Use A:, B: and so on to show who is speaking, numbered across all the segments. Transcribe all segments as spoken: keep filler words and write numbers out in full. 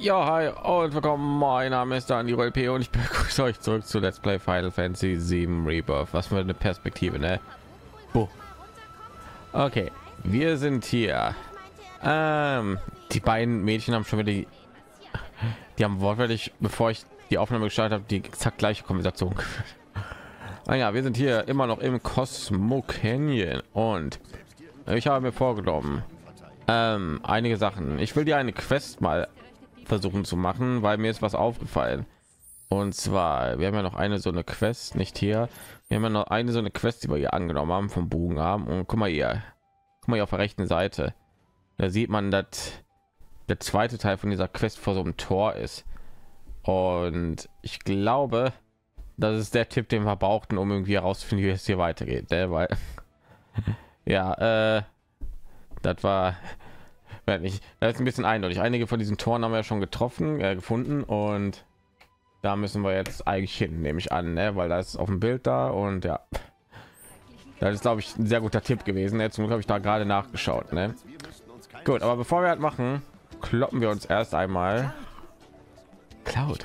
A: Ja, hi und willkommen. Mein Name ist Daniel L P und ich begrüße euch zurück zu Let's Play Final Fantasy sieben Rebirth. Was für eine Perspektive, ne? Boah. Okay, wir sind hier. Ähm, die beiden Mädchen haben schon wieder die, die haben wortwörtlich, bevor ich die Aufnahme gestartet habe, die exakt gleiche Konversation geführt. Ah ja, wir sind hier immer noch im Cosmo Canyon und ich habe mir vorgenommen, ähm, einige Sachen. Ich will dir eine Quest mal versuchen zu machen, weil mir ist was aufgefallen. Und zwar, wir haben ja noch eine so eine Quest, nicht hier. Wir haben ja noch eine so eine Quest, die wir hier angenommen haben vom Bogenarm. Und guck mal hier, guck mal hier auf der rechten Seite. Da sieht man, dass der zweite Teil von dieser Quest vor so einem Tor ist. Und ich glaube, das ist der Tipp, den wir brauchten, um irgendwie herauszufinden, wie es hier weitergeht. Ne? Weil ja, äh, das war nicht, das ist ein bisschen eindeutig. Einige von diesen Toren haben wir ja schon getroffen, äh, gefunden und da müssen wir jetzt eigentlich hin, nehme ich an, ne? Weil da ist auf dem Bild da und ja, das ist, glaube ich, ein sehr guter Tipp gewesen. Jetzt habe ich da gerade nachgeschaut, ne? Gut, aber bevor wir halt machen, kloppen wir uns erst einmal Cloud.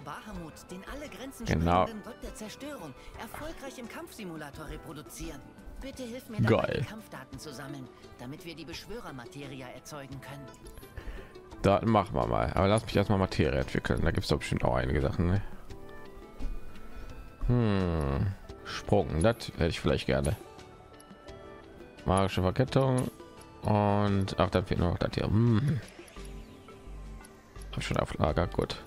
A: Genau.
B: Gott der Zerstörung erfolgreich im Kampfsimulator reproduzieren. Bitte hilf mir
A: dabei,
B: dabei, die Kampfdaten zu sammeln, damit wir die Beschwörermaterie erzeugen können.
A: Daten machen wir mal, aber lass mich erstmal Materie entwickeln. Da gibt es doch bestimmt auch einige Sachen. Ne? Hm. Sprung, das hätte ich vielleicht gerne. Magische Verkettung und auch dann fehlt noch das hier. Hm. Hab schon auf Lager, gut.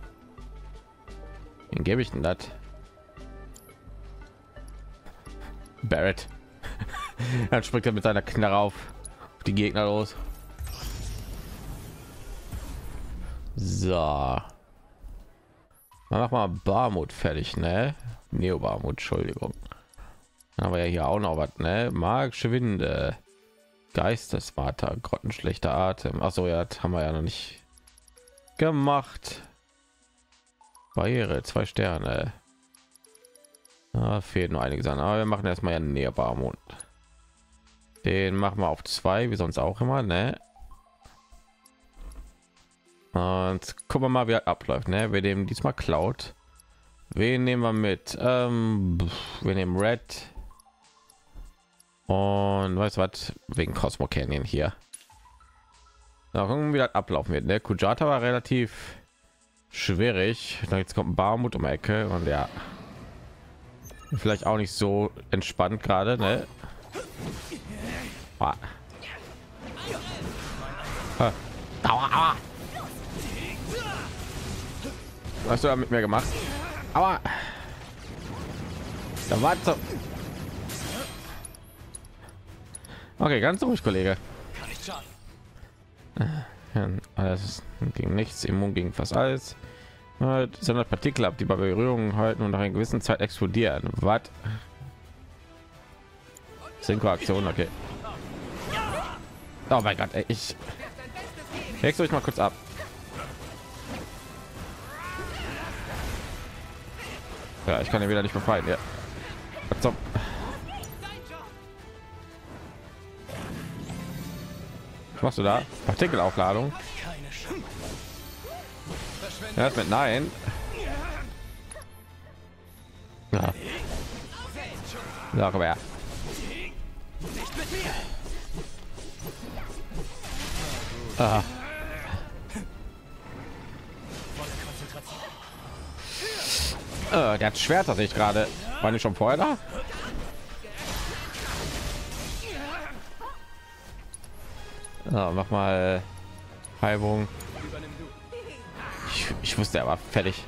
A: Wen gebe ich denn das? Barrett. Dann springt er mit seiner Knarre auf die Gegner los. So. Mach mal Barmut fertig, ne? Neo Barmut, Entschuldigung. Dann haben wir ja hier auch noch was, ne? Magische Winde, Geistesvater, grottenschlechter Atem. Ach so, ja, das haben wir ja noch nicht gemacht. Barriere, zwei Sterne. Da fehlt nur einige Sachen, aber wir machen erstmal ja näher Barmut. Den machen wir auf zwei, wie sonst auch immer, ne? Und gucken wir mal, wie er abläuft, ne? Wir nehmen diesmal Cloud. Wen nehmen wir mit? Ähm, wir nehmen Red. Und weißt du was? Wegen Cosmo Canyon hier. Na, gucken, wie das ablaufen wird. Ne? Kujata war relativ schwierig. Jetzt kommt ein Barmut um die Ecke und ja. Vielleicht auch nicht so entspannt gerade, ne? Ah. Ah. Aua, aua. Was hast du da mit mir gemacht? Aber da war so. Okay, ganz ruhig, Kollege. Alles gegen nichts, immun gegen fast alles. Sondern Partikel ab, die bei Berührung halten und nach einer gewissen Zeit explodieren. Was? Synchro-Aktion, okay. Oh mein Gott, ey, ich wechsle euch mal kurz ab. Ja, ich kann ja wieder nicht befreien. Ja. Was zum? Was machst du da? Partikelaufladung. Ja, das mit nein. Ja. Ja, komm her. Ah. Äh, der hat Schwerter sich gerade. War nicht schon vorher da? Ja, mach mal Heilung. Ich, ich wusste, er war fertig.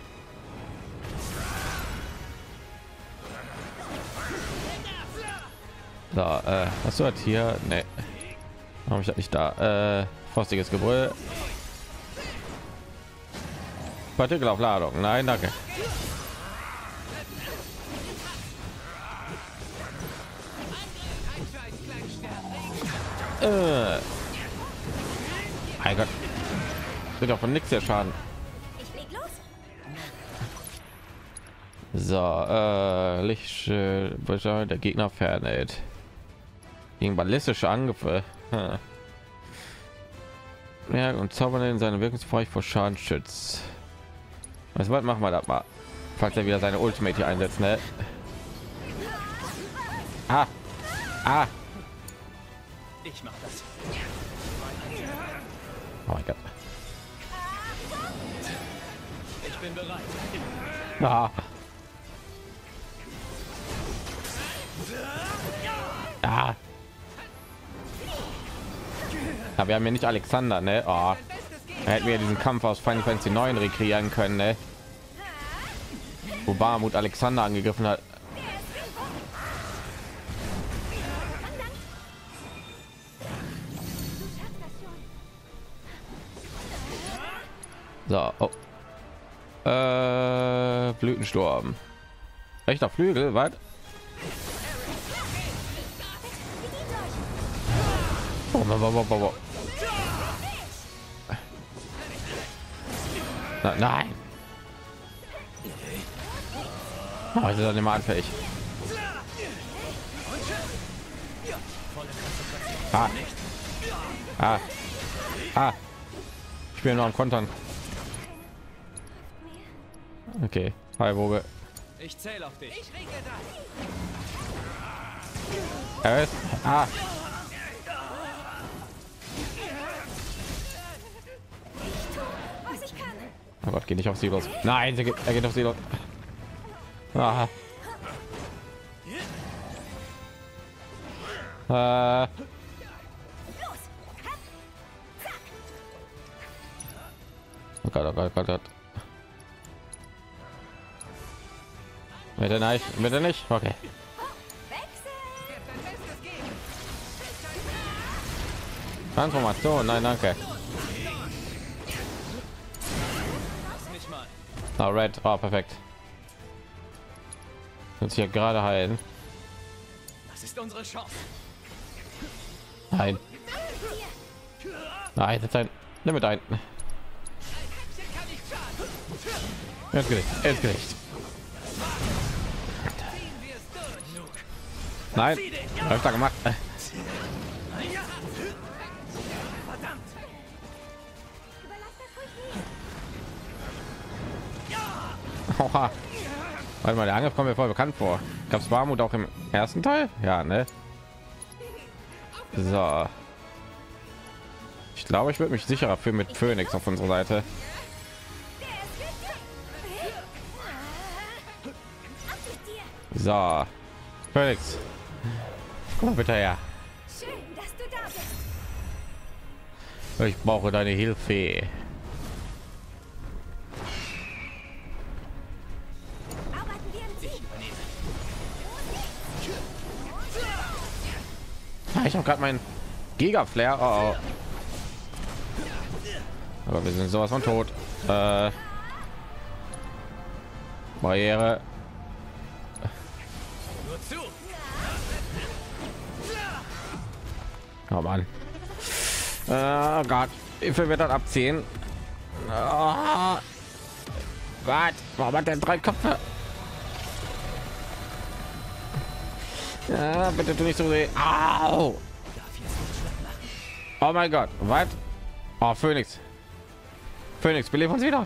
A: So, äh, hast du das hier? Nee. Habe ich das nicht da? Äh, frostiges Gebrüll. Partikelaufladung. Nein, danke. Äh. Mein Gott. Wird doch von nichts der Schaden. So, äh, Lichtschild, der Gegner fernhält. Gegen ballistische Angriffe. Hm. Ja, und zaubern in seine Wirkungsbereich vor Schaden schützt. Was weit machen wir das mal? Falls er wieder seine Ultimate hier einsetzt, ne? Ah, ah.
C: Ich mach das.
A: Oh mein Gott.
C: Ich bin bereit.
A: Ah. Ah. Ja, wir haben ja nicht Alexander, ne? Oh. Da hätten wir diesen Kampf aus Final Fantasy neun rekreieren können, ne? Wo Bahamut Alexander angegriffen hat. So, oh. Äh, Blütensturm. Rechter Flügel, was? Oh, oh, oh, oh, oh. Na, nein. Oh, ist dann immer anfällig. Ah. Ah. Ah. Ich bin noch am Kontern. Okay, hi Woge.
C: Ich zähle auf dich.
A: Er ist. Ah. Oh Gott, geht nicht auf sie los. Nein, sie geht, er geht auf sie los. Ah. Äh. Oh Gott, oh Gott, oh Gott, oh Gott. Bitte nicht, bitte nicht. Okay. Transformation, nein, danke. Ah, Red, oh, perfekt. Jetzt hier gerade heilen.
C: Das ist unsere Chance.
A: Nein. Nein, das ist ein Limit ein. Ins Gesicht, ins Gesicht. Nein, öfter gemacht. Oha. Warte mal, der Angriff kommt mir voll bekannt vor. Gab es Bahamut auch im ersten Teil? Ja, ne? So. Ich glaube, ich würde mich sicherer fühlen mit Phoenix auf unserer Seite. So. Phoenix. Komm mal bitte her.
D: Schön, dass du da bist.
A: Ich brauche deine Hilfe.
D: Arbeiten wir im Team.
A: Ah, ich habe gerade meinen Giga Flare. Oh, oh. Aber wir sind sowas von tot. Äh, Barriere. Oh Mann. Oh Gott, wie viel wird das abziehen? Oh Gott, warum hat der drei Köpfe? Ja, bitte tu nicht so sehen. Au! Oh mein Gott, was? Oh, Phoenix. Phoenix, belebt uns wieder.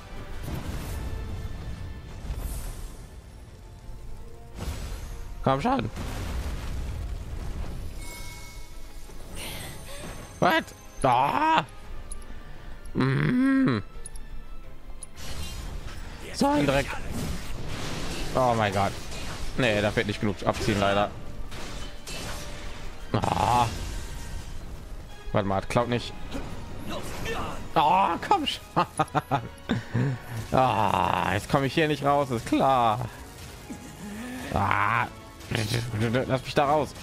A: Komm schon. Was? Ah! Mm. So ein Dreck. Oh mein Gott. Nee, da fehlt nicht genug abziehen, leider. Ah. Warte mal, klaut nicht. Oh, komm schon. Ah, jetzt komme ich hier nicht raus, ist klar. Ah. Lass mich da raus.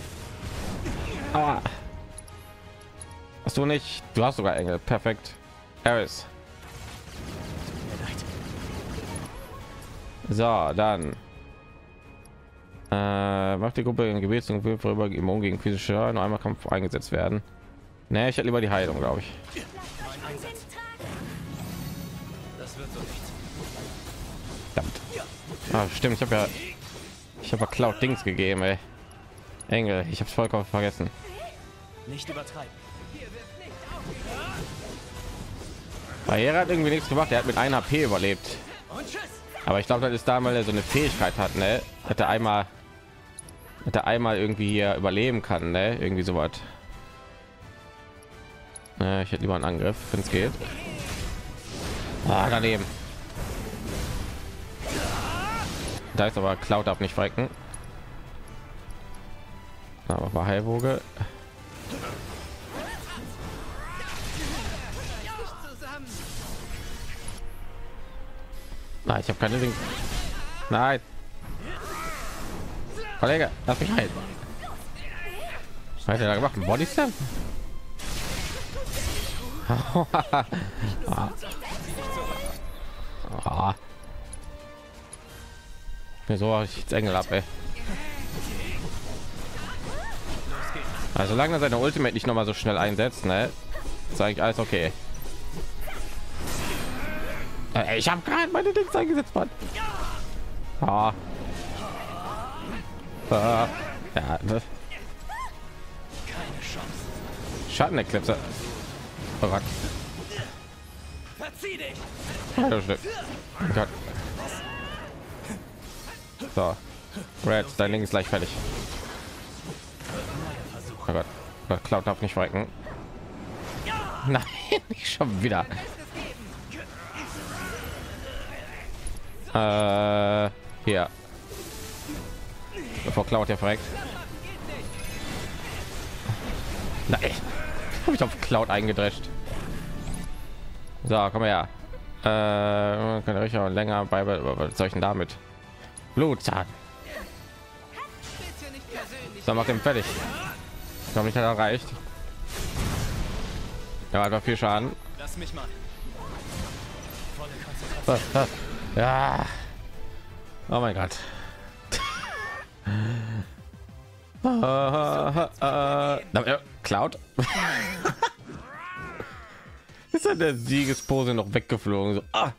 A: Ah. Hast du nicht? Du hast sogar Engel. Perfekt. Ares. So, dann äh, macht die Gruppe in Gebets und vorüber immun gegen physische Schaden nur einmal Kampf eingesetzt werden. Ne, ich hätte lieber die Heilung, glaube ich.
C: Das wird so nicht.
A: Verdammt. Ah, stimmt, ich habe ja ich habe ja Cloud Dings gegeben, ey. Engel, ich habe es vollkommen vergessen.
C: Nicht übertreiben.
A: Barriere hat irgendwie nichts gemacht. Er hat mit einer H P überlebt. Aber ich glaube, das ist da mal so eine Fähigkeit hat, ne? Hat er einmal, hat er einmal irgendwie hier überleben kann, ne? Irgendwie so was. Äh, ich hätte lieber einen Angriff, wenn es geht. Ah, daneben. Da ist aber Cloud darf nicht frecken. Aber war Heilwoge. Nein, ich habe keine Ding. Nein. Kollege, lass mich rein. Was hat er da gemacht? Ein Body Slam? Ah. Mir so ich jetzt Engel ab, ey. Also solange er seine Ultimate nicht noch mal so schnell einsetzt, ne, ist eigentlich alles okay. Äh, ich habe gerade meine Dings eingesetzt, Mann. Ah. Ah. Ja, ne. Schatteneklipse. Oh Gott.
C: Verzieh dich.
A: Oh Gott. So, Red, dein Link ist gleich fertig. Oh Gott, oh Gott, Cloud darf nicht frecken. Nein, nicht schon wieder. Äh, hier. Bevor Cloud ja verreckt. Nein, habe ich auf Cloud eingedrescht. So, komm her. Äh, kann ich auch länger bei was soll ich denn damit? Blutzahn. So, macht ihn fertig. Ich glaube, ich hat erreicht. Ja, einfach viel Schaden.
C: Lass mich mal. Volle
A: Konzentration. Ja. Oh mein Gott. uh, uh, Cloud. Ist ja der Siegespose noch weggeflogen. So. Ah.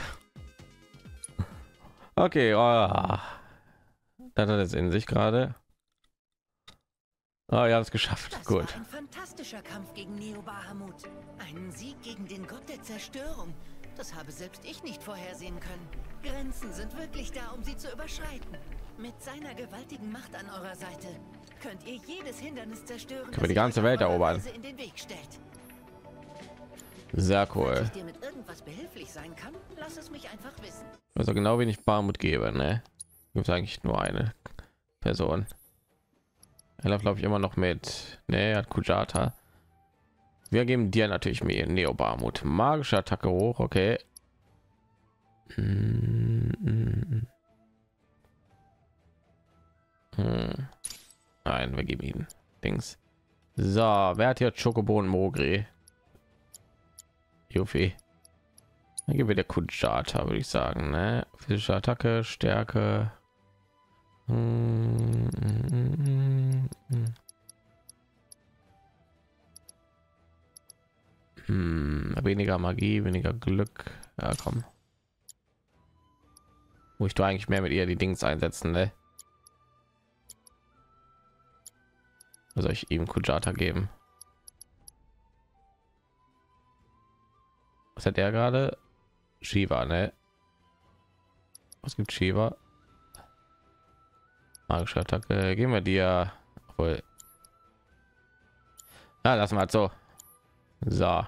A: Okay, oh. Dann hat es in sich gerade. Oh, ja, das geschafft.
B: Das
A: Gut.
B: war ein fantastischer Kampf gegen Neo Bahamut. Einen Sieg gegen den Gott der Zerstörung. Das habe selbst ich nicht vorhersehen können. Grenzen sind wirklich da, um sie zu überschreiten. Mit seiner gewaltigen Macht an eurer Seite könnt ihr jedes Hindernis zerstören.
A: Können wir die ganze Welt erobern.
B: In den Weg stellt.
A: Sehr
B: Falls
A: cool.
B: ich dir mit irgendwas behilflich sein kann, lass es mich einfach wissen.
A: Also genau wie ich Barmut gebe, ne? Gibt es eigentlich nur eine Person. Er läuft, glaube ich, immer noch mit. Ne, er hat Kujata. Wir geben dir natürlich mehr Neo Barmut. Magische Attacke hoch, okay. Hm. Nein, wir geben ihn Dings. So, wer hat hier Chocobo und Mogri? Yuffie. Dann geben wir der Kujata, würde ich sagen, ne? Physische Attacke, Stärke. Hm, hm, hm. Hm, weniger Magie, weniger Glück. Ja, komm. Wo ich doch eigentlich mehr mit ihr die Dings einsetzen, ne? Was soll ich ihm Kujata geben? Was hat er gerade? Shiva, ne? Was gibt Shiva? Magische Attacke. Geben wir dir. Obwohl. Ja, lassen wir halt so. So.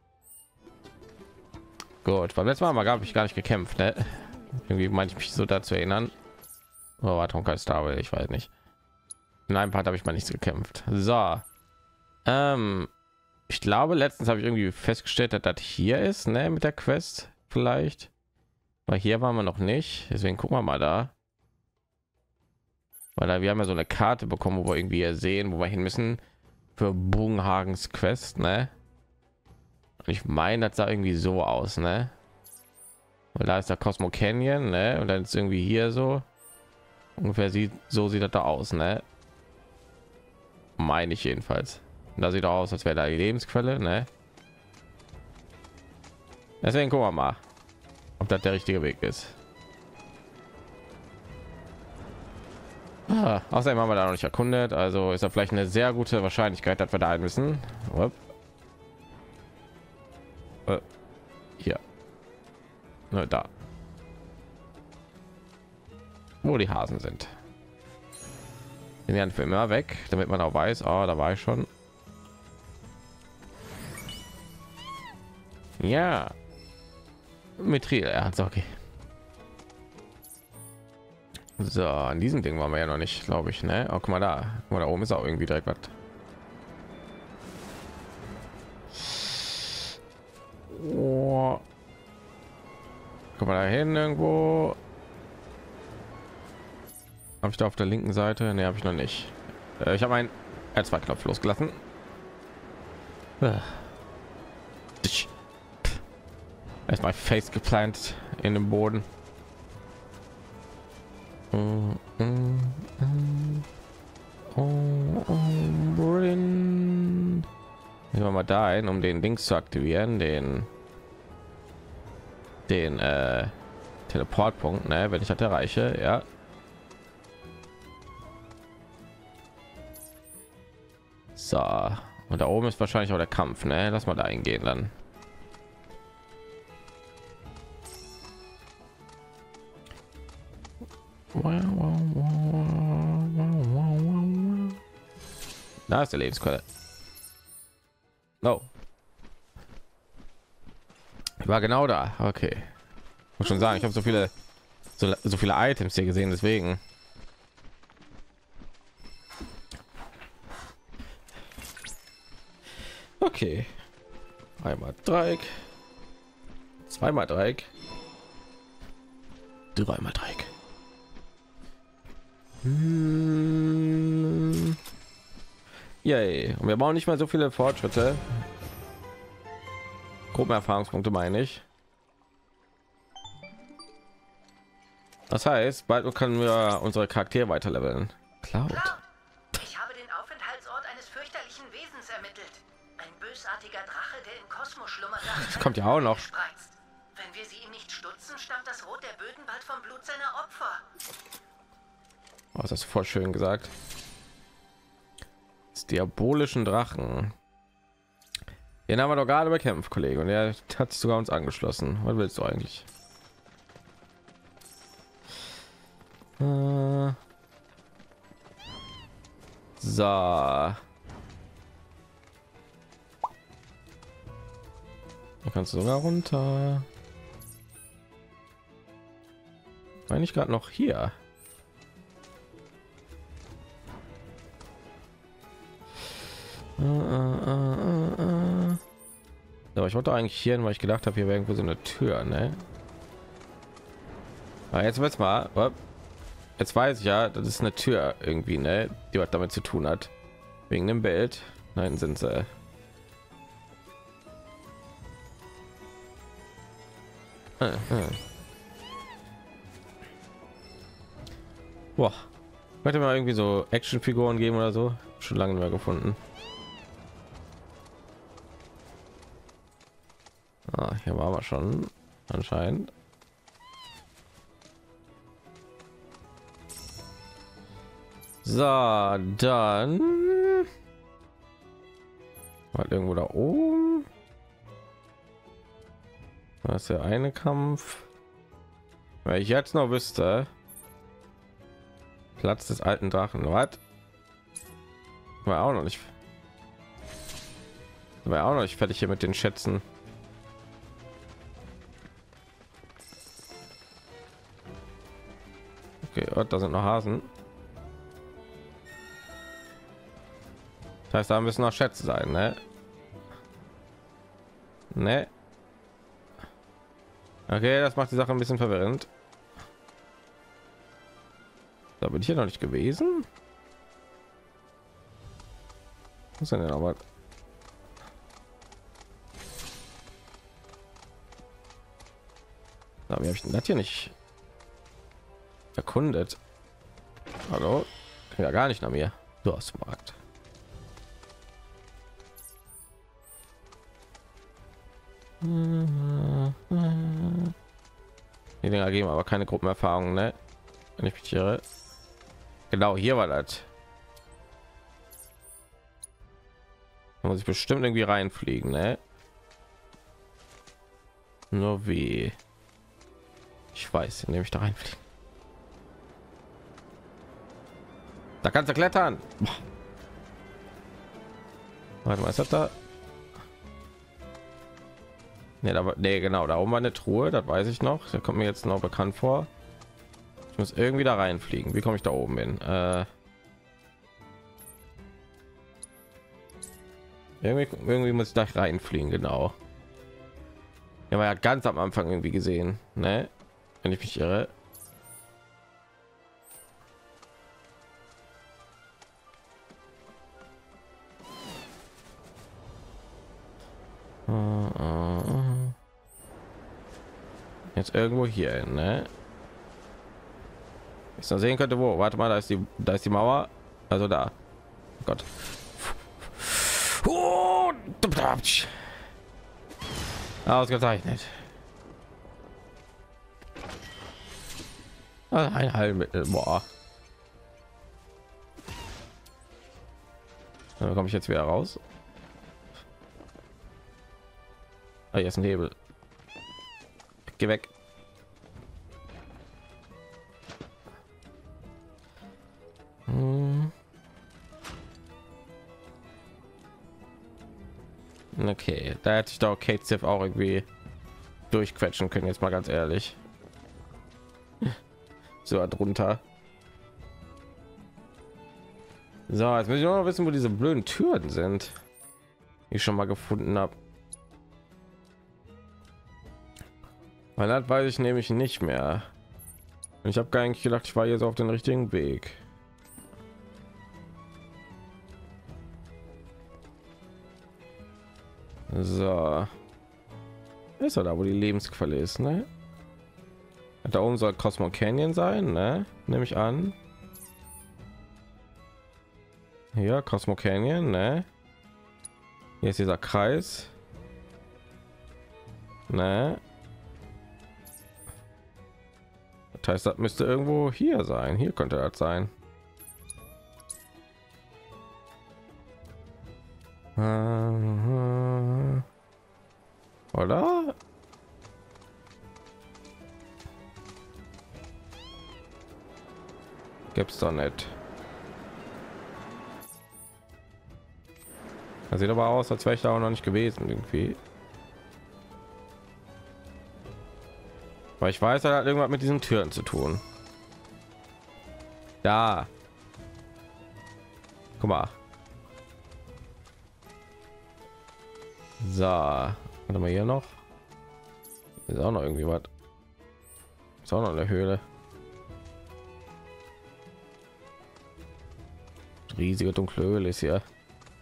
A: Gut. Beim letzten Mal mal gab ich gar nicht gekämpft, ne? Irgendwie meine ich mich so dazu erinnern. Oh, war Tonkai Star, ich weiß nicht. In einem Part habe ich mal nichts gekämpft. So. Ähm, ich glaube, letztens habe ich irgendwie festgestellt, dass das hier ist, ne, mit der Quest vielleicht. Weil hier waren wir noch nicht. Deswegen gucken wir mal da. Weil da, wir haben ja so eine Karte bekommen, wo wir irgendwie sehen, wo wir hin müssen für Bogenhagens Quest, ne? Und ich meine, das sah irgendwie so aus, ne? Weil da ist der Cosmo Canyon, ne? Und dann ist irgendwie hier so ungefähr sieht so sieht das da aus, ne? Meine ich jedenfalls. Und da sieht auch aus, als wäre da die Lebensquelle, ne? Deswegen gucken wir mal, ob das der richtige Weg ist. Ah, außerdem haben wir da noch nicht erkundet, also ist da vielleicht eine sehr gute Wahrscheinlichkeit, dass wir da ein müssen. hier. Na, da. Wo die Hasen sind. Den werden für immer weg, damit man auch weiß, oh, da war ich schon. Ja. Mithril, ja, okay. So, an diesem Ding waren wir ja noch nicht, glaube ich, ne? Oh, guck mal da. Guck mal, da oben ist auch irgendwie direkt was. Oh. Guck mal da hin irgendwo. Habe ich da auf der linken Seite? Ne, habe ich noch nicht. Äh, ich habe einen R zwei Knopf losgelassen. Erstmal Face geplant in den Boden. Oh, oh, oh, oh, Gehen wir mal da ein, um den Dings zu aktivieren, den den äh, Teleportpunkt, ne, wenn ich das erreiche, ja. So, und da oben ist wahrscheinlich auch der Kampf, ne? Lass mal da eingehen dann. Da ist der Lebensquelle. No. Ich war genau da. Okay. Muss schon sagen, ich habe so viele so, so viele Items hier gesehen, deswegen. Okay. Einmal Dreieck. Zweimal Dreieck. Dreimal Dreieck. Hm. Yay. Und wir brauchen nicht mal so viele Fortschritte. Gruppenerfahrungspunkte meine ich. Das heißt, bald können wir unsere Charaktere weiter leveln. Cloud.
B: Ich habe den Aufenthaltsort eines fürchterlichen Wesens ermittelt. Ein bösartiger Drache, der im Kosmos schlummert.
A: Das kommt ja auch noch.
B: Wenn wir sie ihm nicht stutzen, stammt das Rot der Böden bald vom Blut seiner Opfer.
A: Oh, das ist voll schön gesagt. Das diabolischen Drachen. Den haben wir doch gerade bekämpft, Kollege, und er hat sich sogar uns angeschlossen. Was willst du eigentlich? Äh. So. Da kannst du sogar runter. War ich gerade noch hier? Uh, uh, uh, uh. Aber ich wollte eigentlich hier hin, weil ich gedacht habe, hier wäre irgendwo so eine Tür, ne? Aber jetzt wird's mal. Jetzt weiß ich ja, das ist eine Tür irgendwie, ne? Die was damit zu tun hat. Wegen dem Bild. Nein, sind sie. Uh, uh. Boah. Könnte mal irgendwie so Actionfiguren geben oder so. Schon lange nicht mehr gefunden. Ah, hier waren wir schon anscheinend. So, dann mal irgendwo da oben. Das ist der eine Kampf. Weil ich jetzt noch wüsste, Platz des alten Drachen. Was? War auch noch nicht. War auch noch nicht fertig hier mit den Schätzen. Okay, oh, da sind noch Hasen. Das heißt, da müssen noch Schätze sein, ne? Ne? Okay, das macht die Sache ein bisschen verwirrend. Da bin ich hier noch nicht gewesen. Was ist denn aber? Da habe ich das hier nicht erkundet. Hallo? Ja, gar nicht nach mir. Du hast Markt. Die Dinger geben aber keine Gruppenerfahrung, ne? Wenn ich mich irre. Genau, hier war das. Da muss ich bestimmt irgendwie reinfliegen, ne? Nur wie? Ich weiß, indem ich da reinfliege. Da kannst du klettern. Boah. Warte mal, ist das da? Ne, da war, nee, genau, da oben war eine Truhe, das weiß ich noch. Da kommt mir jetzt noch bekannt vor. Ich muss irgendwie da reinfliegen. Wie komme ich da oben hin? Äh, irgendwie, irgendwie muss ich da reinfliegen, genau. Ja, man hat ganz am Anfang irgendwie gesehen, ne? Wenn ich mich irre. Jetzt irgendwo hier hin, ne? Ich noch sehen könnte, wo. Warte mal, da ist die, da ist die Mauer. Also da. Oh Gott. Oh, ausgezeichnet. Also ein Heilmittel. Boah. Da komme ich jetzt wieder raus. Ah, hier ist ein Hebel. Geh weg. Hm. Okay, da hätte ich doch Kate Sif auch irgendwie durchquetschen können, jetzt mal ganz ehrlich. So drunter. So, jetzt muss ich noch wissen, wo diese blöden Türen sind, die ich schon mal gefunden habe. Weil das weiß ich nämlich nicht mehr. Ich habe gar nicht gedacht, ich war jetzt auf den richtigen Weg. So. Ist er da, wo die Lebensquelle ist, ne? Da oben soll Cosmo Canyon sein, ne? Nehme ich an. Hier Cosmo Canyon, ne? Hier ist dieser Kreis. Ne? Das heißt, das müsste irgendwo hier sein. Hier könnte das sein. Oder? Gibt's doch nicht. Das sieht aber aus, als wäre ich da auch noch nicht gewesen irgendwie. Weil ich weiß, er hat irgendwas mit diesen Türen zu tun. Da. Guck mal. So, warte mal hier noch. Ist auch noch irgendwie was. Ist auch noch eine Höhle. Riesige dunkle Höhle ist hier.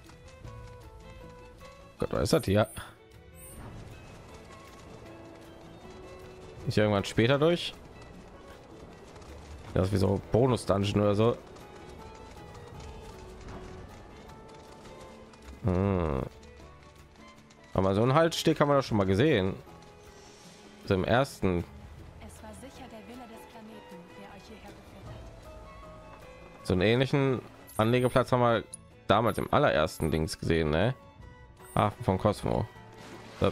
A: Gott, was ist das hier? Ist irgendwann später durch. Das ist wie so Bonus Dungeon oder so. Hm. Aber so ein Haltesteg haben wir doch schon mal gesehen. So im ersten.
D: Es war sicher der Wille des Planeten, der euch hierher geführt hat.
A: So einen ähnlichen Anlegeplatz haben wir damals im allerersten Dings gesehen, ne? Hafen von Cosmo. So.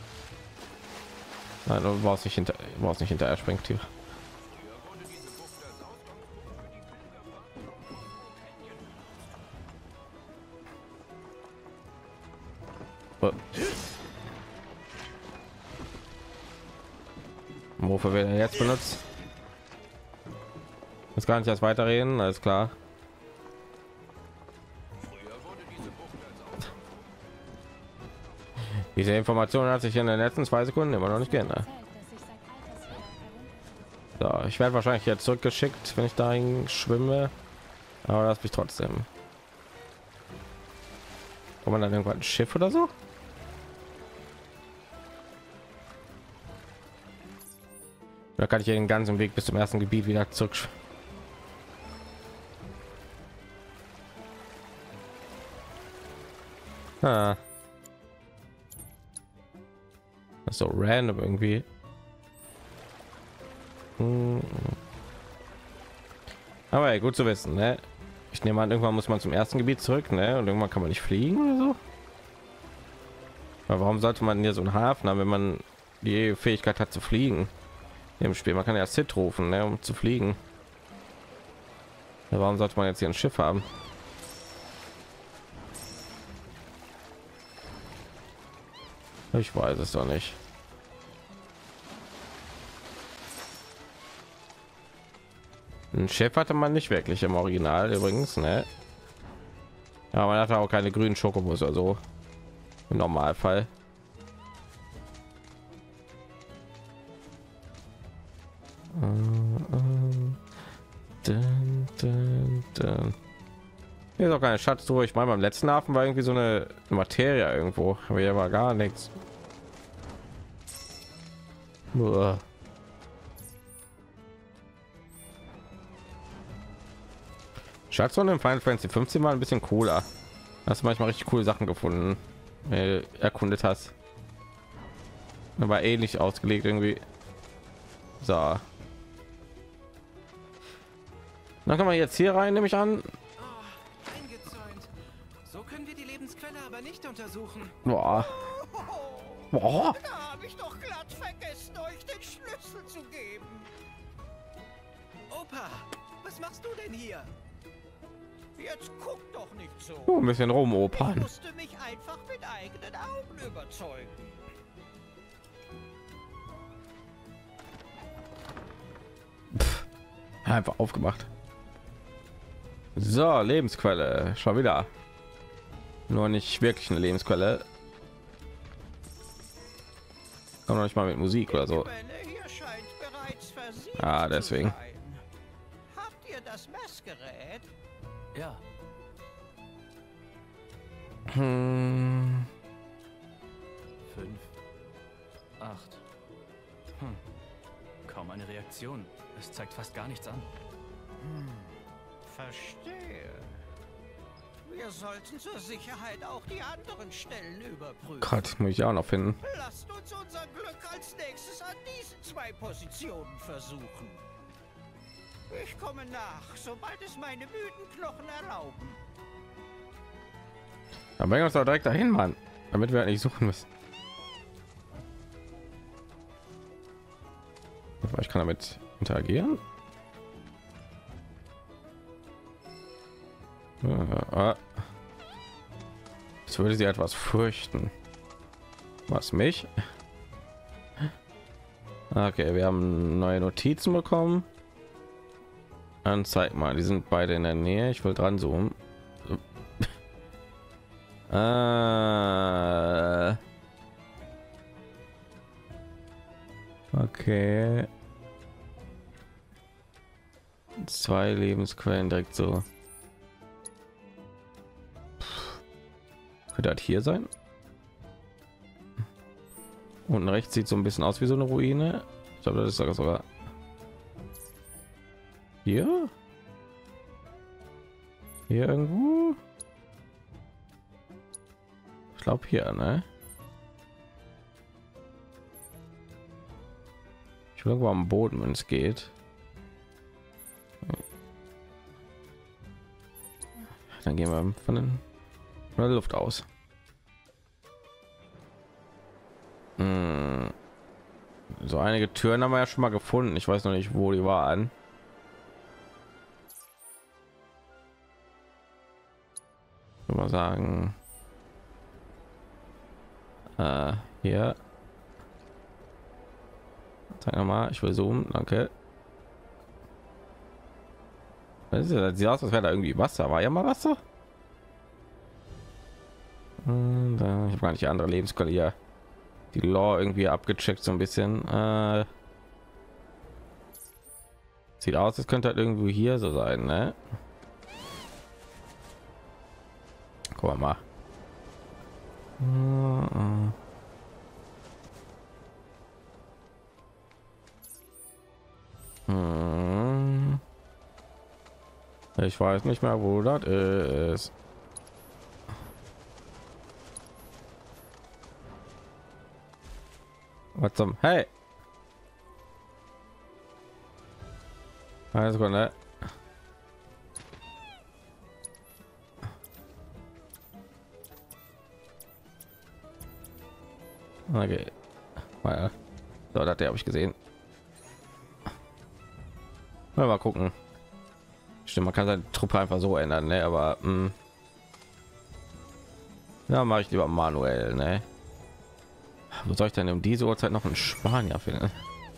A: Nein, du brauchst nicht hinter, du brauchst nicht hinterher springt hier. Oh. Wofür wir jetzt benutzt? Jetzt gar nicht erst weiterreden, alles klar. Diese Information hat sich in den letzten zwei Sekunden immer noch nicht geändert. So, ich werde wahrscheinlich jetzt zurückgeschickt, wenn ich dahin schwimme, aber das mich trotzdem. Kommt man dann irgendwann ein Schiff oder so? Da kann ich den ganzen Weg bis zum ersten Gebiet wieder zurück. Ah. Das ist so random irgendwie. Hm. Aber ja, gut zu wissen, ne? Ich nehme an, irgendwann muss man zum ersten Gebiet zurück, ne? Und irgendwann kann man nicht fliegen oder so. Aber warum sollte man hier so einen Hafen haben, wenn man die Fähigkeit hat zu fliegen im Spiel. Man kann ja Sid rufen, ne, um zu fliegen. Ja, warum sollte man jetzt hier ein Schiff haben? Ich weiß es doch nicht. Ein Schiff hatte man nicht wirklich im Original übrigens, ne? Ja, man hatte auch keine grünen Schokobus oder so im Normalfall. Dun, dun, dun. Hier ist auch keine Schatztruhe. Ich meine, beim letzten Hafen war irgendwie so eine Materie irgendwo, aber hier war gar nichts. Uah. Schatztruhe im Final Fantasy fünfzehn war ein bisschen cooler. Hast du manchmal richtig coole Sachen gefunden, äh, erkundet hast. Aber ähnlich ausgelegt irgendwie. So. Dann kann man jetzt hier rein, nehme ich an.
C: Oh, eingezäunt. So können wir die Lebensquelle aber nicht untersuchen.
A: Boah. Boah.
E: Da habe ich doch glatt vergessen, euch den Schlüssel zu geben.
C: Opa, was machst du denn hier?
E: Jetzt guck doch nicht so.
A: Oh, ein bisschen
E: Ich
A: rumopern.
E: musste mich einfach mit eigenen Augen überzeugen.
A: Einfach aufgemacht. So, Lebensquelle. Schon wieder. Nur nicht wirklich eine Lebensquelle. Kann noch nicht mal mit Musik oder so.
E: Die Quelle hier scheint bereits versiegt
A: Ah,
E: zu
A: deswegen.
E: sein. Habt ihr das Messgerät?
C: Ja,
A: Hm.
C: fünf, acht. Hm. Kaum eine Reaktion. Es zeigt fast gar nichts an.
E: Verstehe. Wir sollten zur Sicherheit auch die anderen Stellen überprüfen.
A: Gott, muss ich auch noch finden.
E: Lasst uns unser Glück als nächstes an diesen zwei Positionen versuchen. Ich komme nach, sobald es meine müden Knochen erlauben.
A: Dann bringen wir uns doch direkt dahin, Mann, damit wir halt nicht suchen müssen. Ich kann damit interagieren. Ja, das würde sie etwas fürchten. Was, mich? Okay, wir haben neue Notizen bekommen. Dann zeig mal, die sind beide in der Nähe. Ich will dran zoomen. äh okay. Zwei Lebensquellen direkt so. Könnte das hier sein? Unten rechts sieht so ein bisschen aus wie so eine Ruine. Ich glaube, das ist sogar hier. Hier irgendwo. Ich glaube hier, ne? Ich will irgendwo am Boden, wenn es geht. Dann gehen wir von, den, von der Luft aus. Hm. So einige Türen haben wir ja schon mal gefunden. Ich weiß noch nicht, wo die waren. Ich würde mal sagen, äh, hier. Zeig noch mal, ich will zoomen, danke. Das ist ja, sieht aus, als wäre da irgendwie Wasser. War ja mal Wasser. Und, äh, ich habe gar nicht die andere Lebensquelle hier. Die Lore irgendwie abgecheckt so ein bisschen. Äh, sieht aus, es könnte halt irgendwo hier so sein, ne? Guck mal. Hm. Ich weiß nicht mehr, wo das ist. Was zum Hey? Eine Sekunde. Okay. Weiter. So, das habe ich gesehen. Mal gucken. Stimmt, man kann seine Truppe einfach so ändern, ne? Aber mh. Ja, mache ich lieber manuell, ne? Wo soll ich denn um diese Uhrzeit noch einen Spanier finden?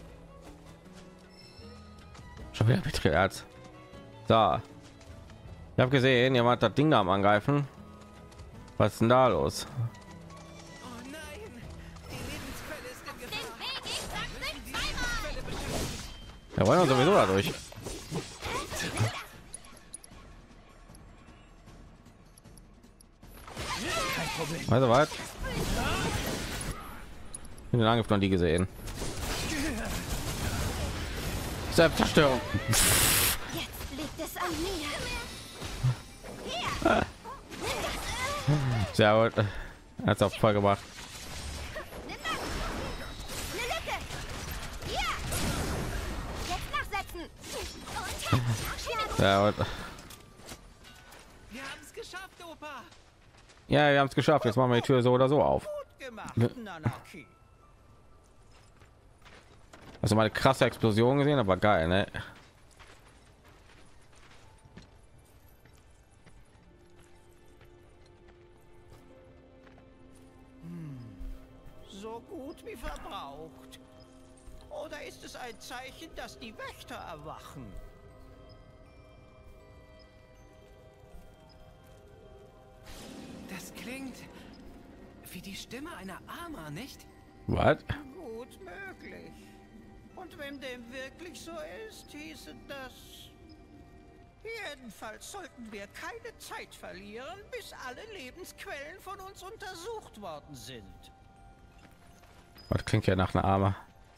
A: Schon wieder Betriebsarzt. So, ich habe gesehen, jemand das Ding da am Angreifen. Was ist denn da los?
C: Oh nein! Die Lebensquelle ist in Gefahr.
A: Wir wollen ja sowieso dadurch. Also was? Den Angriff noch nie gesehen. Selbstzerstörung.
F: Jetzt liegt es an mir.
A: Sehr gut. Hat's auch voll gemacht.
F: Nimm das. Eine Lücke. Hier. Jetzt nachsetzen. Und
A: Sehr gut.
C: Wir haben es geschafft, Opa.
A: Ja, wir haben es geschafft. Jetzt machen wir die Tür so oder so auf.
E: Gut gemacht, Nanaki.
A: Also mal eine krasse Explosion gesehen, aber geil, ne?
E: So gut wie verbraucht. Oder ist es ein Zeichen, dass die Wächter erwachen?
C: Das klingt wie die Stimme einer Ama, nicht?
A: Was?
E: Gut möglich. Und wenn dem wirklich so ist, hieße das... Jedenfalls sollten wir keine Zeit verlieren, bis alle Lebensquellen von uns untersucht worden sind.
A: Das klingt ja nach einer Arme.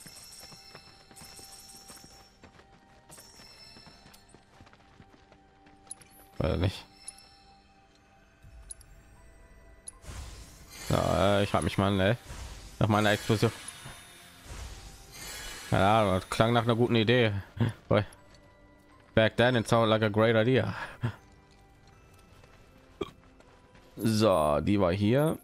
A: Oder nicht? Ja, ich habe mich mal ne? nach meiner Explosion. Ja, das klang nach einer guten Idee. Back then it sounded like a great idea. So, die war hier.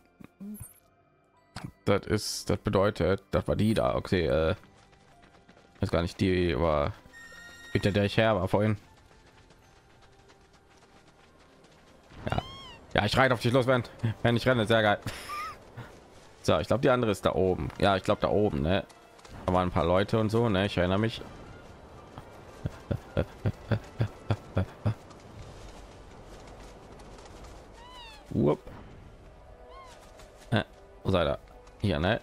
A: Das ist, das bedeutet, das war die da. Okay, äh, ist gar nicht die, war hinter der ich her war vorhin. Ja, ja, ich reite auf dich los, wenn wenn ich renne, sehr geil. So, ich glaube, die andere ist da oben. Ja, ich glaube da oben, ne? Da waren ein paar Leute und so, ne? Ich erinnere mich. Upp. Äh, wo seid ihr? Hier, ne?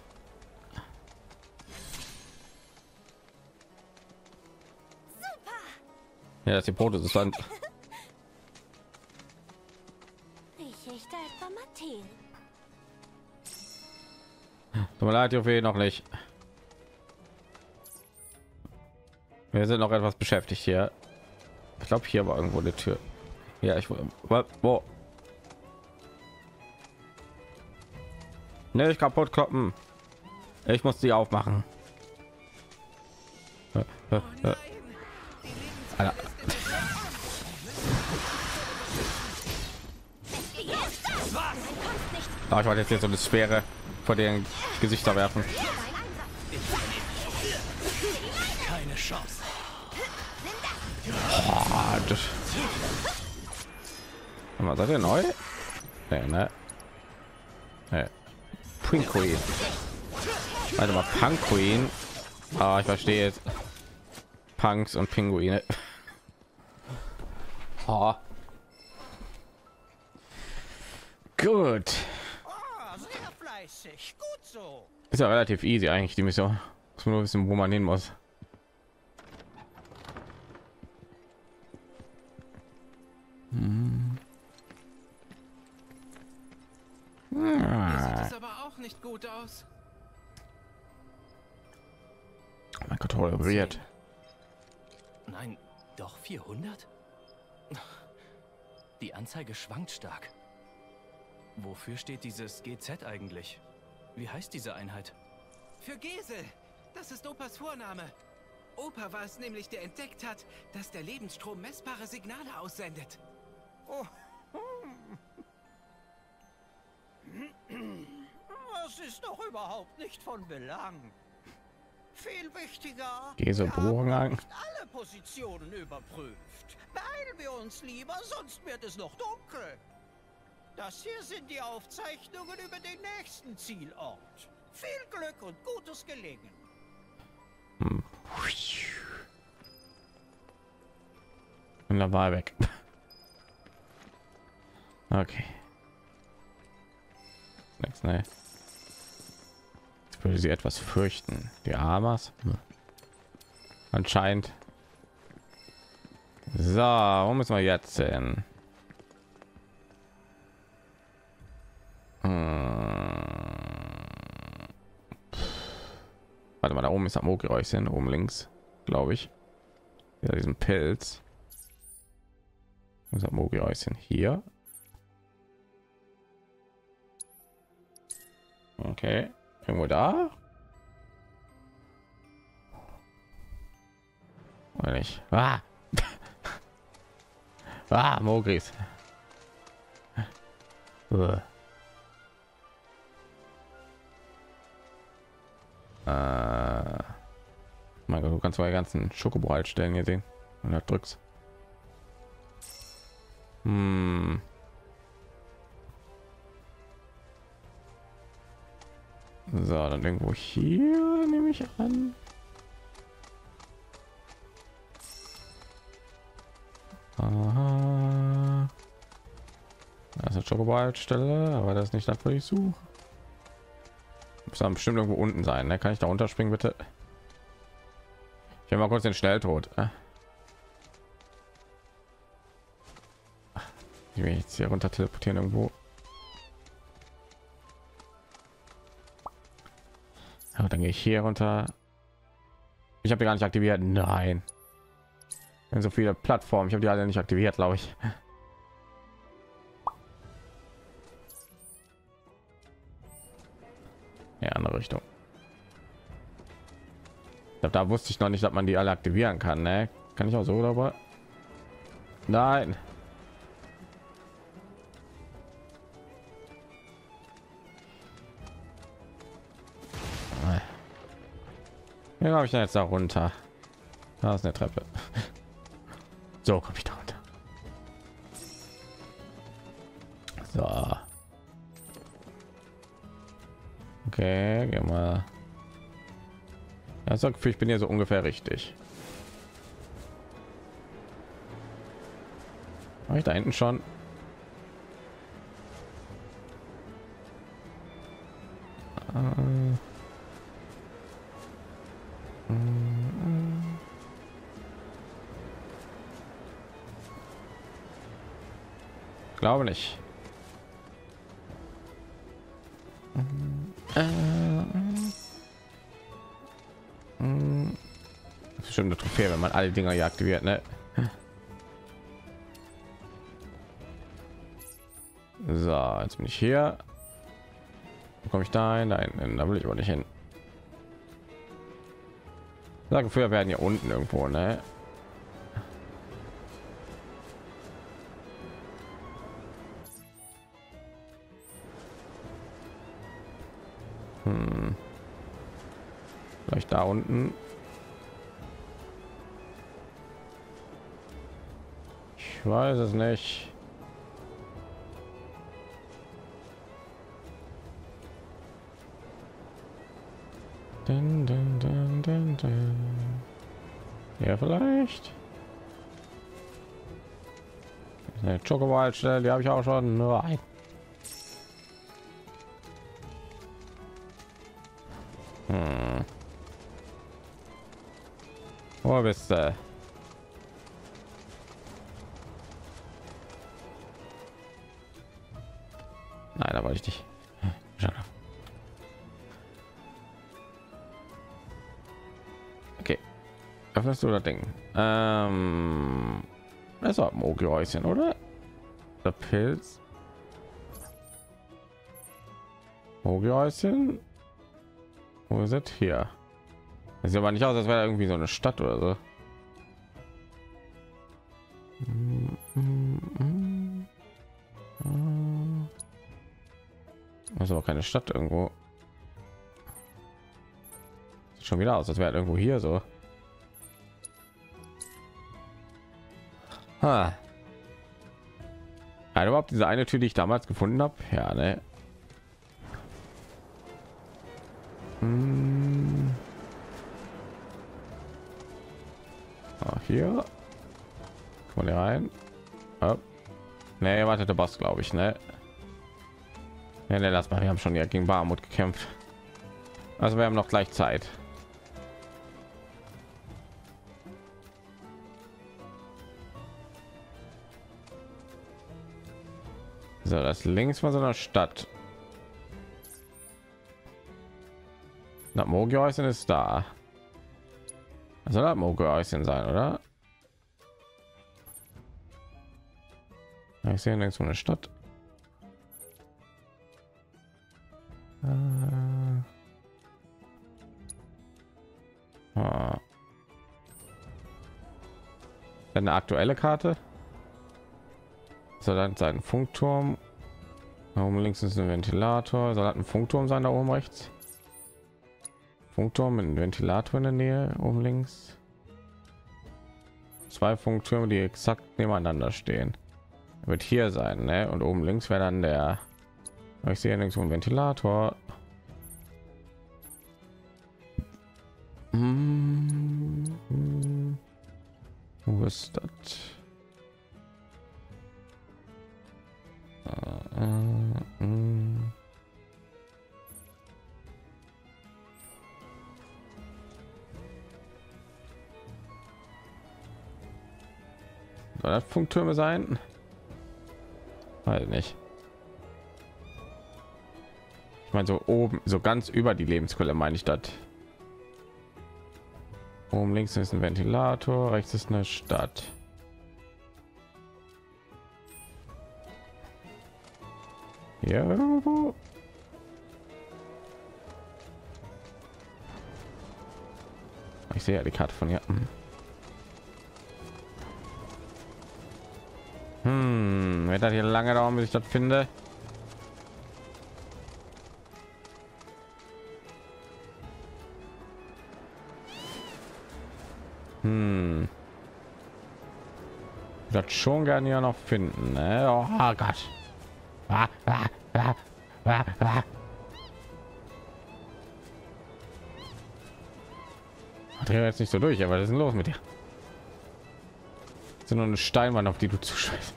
A: Ja, das ist die Protestant.
F: rieche ich da etwa Mathe?
A: Tut mir leid, Jofe, noch nicht. Wir sind noch etwas beschäftigt hier. Ich glaube, hier war irgendwo eine Tür. Ja, ich wo, wo? Ne, ich kaputt kloppen. Ich muss die aufmachen. Äh, äh, äh. Alter. Ah, ich wollte jetzt hier so eine Sphäre vor den Gesichter werfen.
C: Keine Chance.
A: Oh, das... Was seid ihr neu? Nee, ne? Nee. Pink Queen. Warte mal, Punk Queen. Ah, ich verstehe jetzt. Punks und Pinguine. Oh. Gut.
E: Oh, sehr fleißig. Gut so.
A: Ist ja relativ easy eigentlich die Mission. Muss man nur wissen, wo man hin muss. Hm.
C: Hier sieht es aber auch nicht gut aus.
A: Mein Controller vibriert.
G: Nein, doch vierhundert? Die Anzeige schwankt stark. Wofür steht dieses G Z eigentlich? Wie heißt diese Einheit?
C: Für Gesel. Das ist Opas Vorname. Opa war es nämlich, der entdeckt hat, dass der Lebensstrom messbare Signale aussendet.
E: Oh. Das ist doch überhaupt nicht von Belang. Viel wichtiger.
A: Diese
E: wir haben
A: Bogen an.
E: nicht alle Positionen überprüft. Beeilen wir uns lieber, sonst wird es noch dunkel. Das hier sind die Aufzeichnungen über den nächsten Zielort. Viel Glück und gutes Gelingen.
A: Hm. Und da war er weg. Okay. Nichts, ne? Jetzt würde sie etwas fürchten. Die Amas. Hm. Anscheinend. So, wo müssen wir jetzt hin? Hm. Warte mal, da oben ist am Mogiräuschen, oben links, glaube ich. Ja, diesen Pilz. Unser Mogiräuschen hier. Okay, irgendwo da. Oder nicht? Ah, ah Mogris. Uh. Äh, mein Gott, du kannst mal ganzen Schokobo halt stellen hier sehen und da drückst. Hm. So, dann irgendwo hier nehme ich an. Aha. Das ist eine Schokobo-Stelle, aber das ist nicht das, was ich suche. Muss dann bestimmt irgendwo unten sein, ne? Kann ich da runterspringen, bitte? Ich will mal kurz den Schnelltod. Ich will jetzt hier runter teleportieren irgendwo. Ja, dann gehe ich hier runter. Ich habe die gar nicht aktiviert. Nein. So viele Plattformen. Ich habe die alle nicht aktiviert, glaube ich. Ja, andere Richtung. Ich glaub, da wusste ich noch nicht, dass man die alle aktivieren kann, ne? Kann ich auch so, aber nein. Ja, habe ich dann jetzt da runter. Da ist eine Treppe. So komme ich da runter. So. Okay, gehen wir. Ja, so Gefühl, ich bin hier so ungefähr richtig. Habe ich da hinten schon? Äh. Glaube nicht. Äh, das ist schon eine Trophäe, wenn man alle Dinger hier aktiviert, ne? So, jetzt bin ich hier. Komme ich da hin? Nein, da will ich aber nicht hin. Sage, früher werden hier unten irgendwo, ne? Hm. Vielleicht da unten. Ich weiß es nicht. Dun, dun, dun, dun, dun. Ja, vielleicht. Eine Chocobo-Stelle, die habe ich auch schon. Nein. Hm. Wo bist du? Nein, da wollte ich nicht. Okay. Öffnest du das Ding? Ähm, das war Mogiräuschen, oder? Der Pilz. Mogiräuschen. Wo ist es hier? Das sieht aber nicht aus, als wäre irgendwie so eine Stadt oder so. Das ist aber keine Stadt irgendwo. Schon wieder aus, als wäre irgendwo hier so. Ha. Ja, überhaupt diese eine Tür, die ich damals gefunden habe. Ja, ne. Hm. Ah, hier. Kommen wir rein. Oh. Ne, warte, der Boss, glaube ich, ne? Ne, ne, lass mal. Wir haben schon ja gegen Bahamut gekämpft. Also wir haben noch gleich Zeit. So, das links von so einer Stadt. Na, Mogiäuschen ist da. Soll das Mogiäuschen sein, oder? Ich sehe links von der Stadt. Äh. Ah. Eine aktuelle Karte. Soll dann sein Funkturm. Da oben links ist ein Ventilator. Soll das ein Funkturm sein da oben rechts? Funkturm mit einem Ventilator in der Nähe oben links. Zwei Funktürme, die exakt nebeneinander stehen. Wird hier sein, ne? Und oben links wäre dann der. Ich sehe links einen Ventilator. Hm, hm. Wo ist das? Uh, uh, uh. Soll das Funktürme sein? Weiß nicht. Ich meine so oben, so ganz über die Lebensquelle meine ich das. Oben links ist ein Ventilator, rechts ist eine Stadt. Ja, irgendwo. Ich sehe ja die Karte von hier. Hm, wird das hier lange dauern, bis ich das finde? Hm. Ich würde das schon gerne ja noch finden, ne? Oh Gott. Ah, ah, ah, ah, ah. Dreh jetzt nicht so durch, aber was ist denn los mit dir? Das ist nur eine Steinwand, auf die du zuscheißt.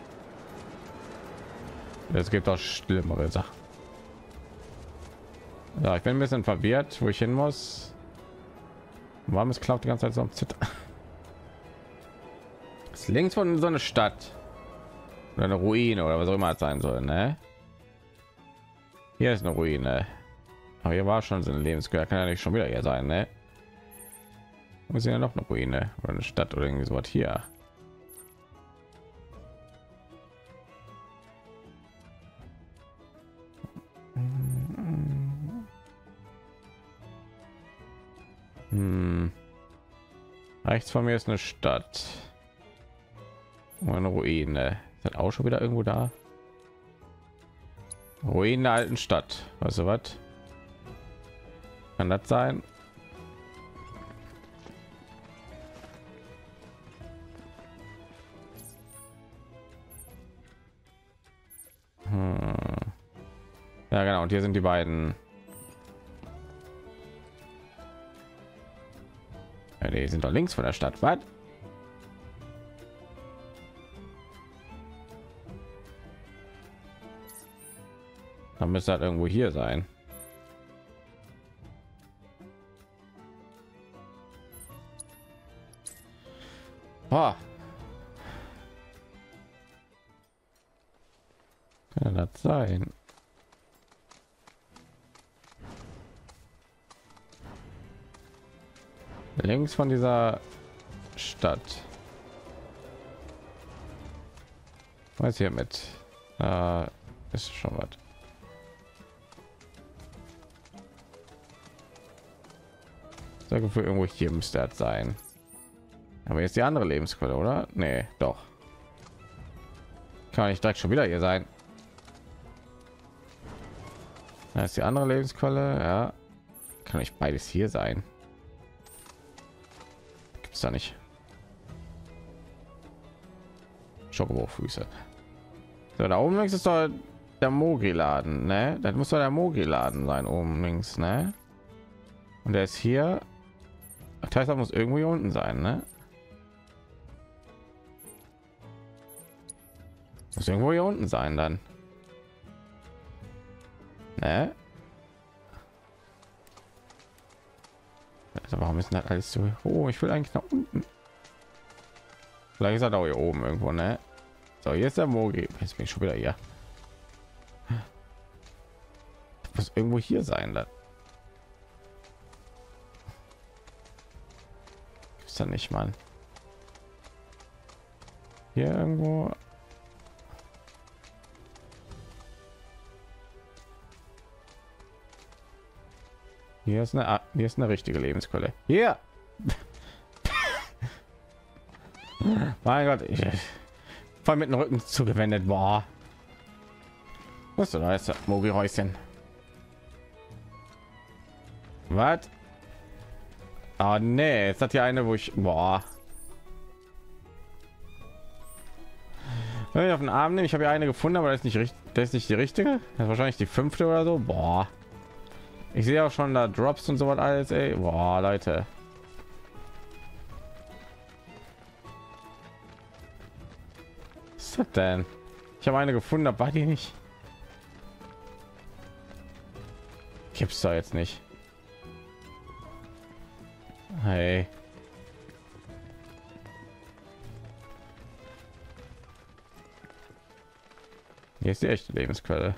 A: Es gibt auch schlimmere Sachen. Ja, ich bin ein bisschen verwirrt, wo ich hin muss. Warum ist Cloud die ganze Zeit so am Zittern? Das ist links von so einer Stadt oder eine Ruine oder was auch immer es sein soll, ne? Hier ist eine Ruine, aber hier war schon so ein Lebensquelle, kann ja nicht schon wieder hier sein, ne? Muss ja noch eine Ruine oder eine Stadt oder irgendwie so was hier. Hm. Rechts von mir ist eine Stadt. Eine Ruine. Ist auch schon wieder irgendwo da? Ruine der alten Stadt. Weißt du was? Kann das sein? Hm. Ja, genau. Und hier sind die beiden. Ja, die sind doch links von der Stadt. Was? Dann müsste halt irgendwo hier sein. Boah. Kann das sein? Links von dieser Stadt. Was hier mit? Äh, ist schon was. Sage für irgendwo hier müsste das sein. Aber jetzt die andere Lebensquelle, oder? Nee, doch. Kann ich direkt schon wieder hier sein. Da ist die andere Lebensquelle, ja. Kann nicht beides hier sein? Gibt's da nicht? Schokobo-Füße. So, da oben links ist doch der Mogi-Laden, ne? Das muss doch der Mogi-Laden sein, oben links, ne? Und der ist hier. Das heißt, er muss irgendwo hier unten sein, ne? Muss irgendwo hier unten sein dann. Ne? Also warum ist denn das alles so? Oh, ich will eigentlich nach unten. Vielleicht ist er auch hier oben irgendwo, ne? So, hier ist der Mogi. Jetzt bin ich schon wieder hier. Das muss irgendwo hier sein. Das gibt's da nicht, Mann. Hier irgendwo. Hier ist eine, hier ist eine richtige Lebensquelle. Hier. Mein Gott, ich voll mit dem Rücken zugewendet. Boah. Was da ist das Mogi-Häuschen? Was? Ah nee, jetzt hat hier eine, wo ich boah. Wenn ich auf den Arm nehme, ich habe ja eine gefunden, aber das ist nicht richtig, das ist nicht die richtige. Das ist wahrscheinlich die fünfte oder so. Boah. Ich sehe auch schon da Drops und so was alles, ey. Boah, Leute. Was ist das denn? Ich habe eine gefunden, aber die nicht. Gibt's da jetzt nicht. Hey. Hier ist die echte Lebensquelle.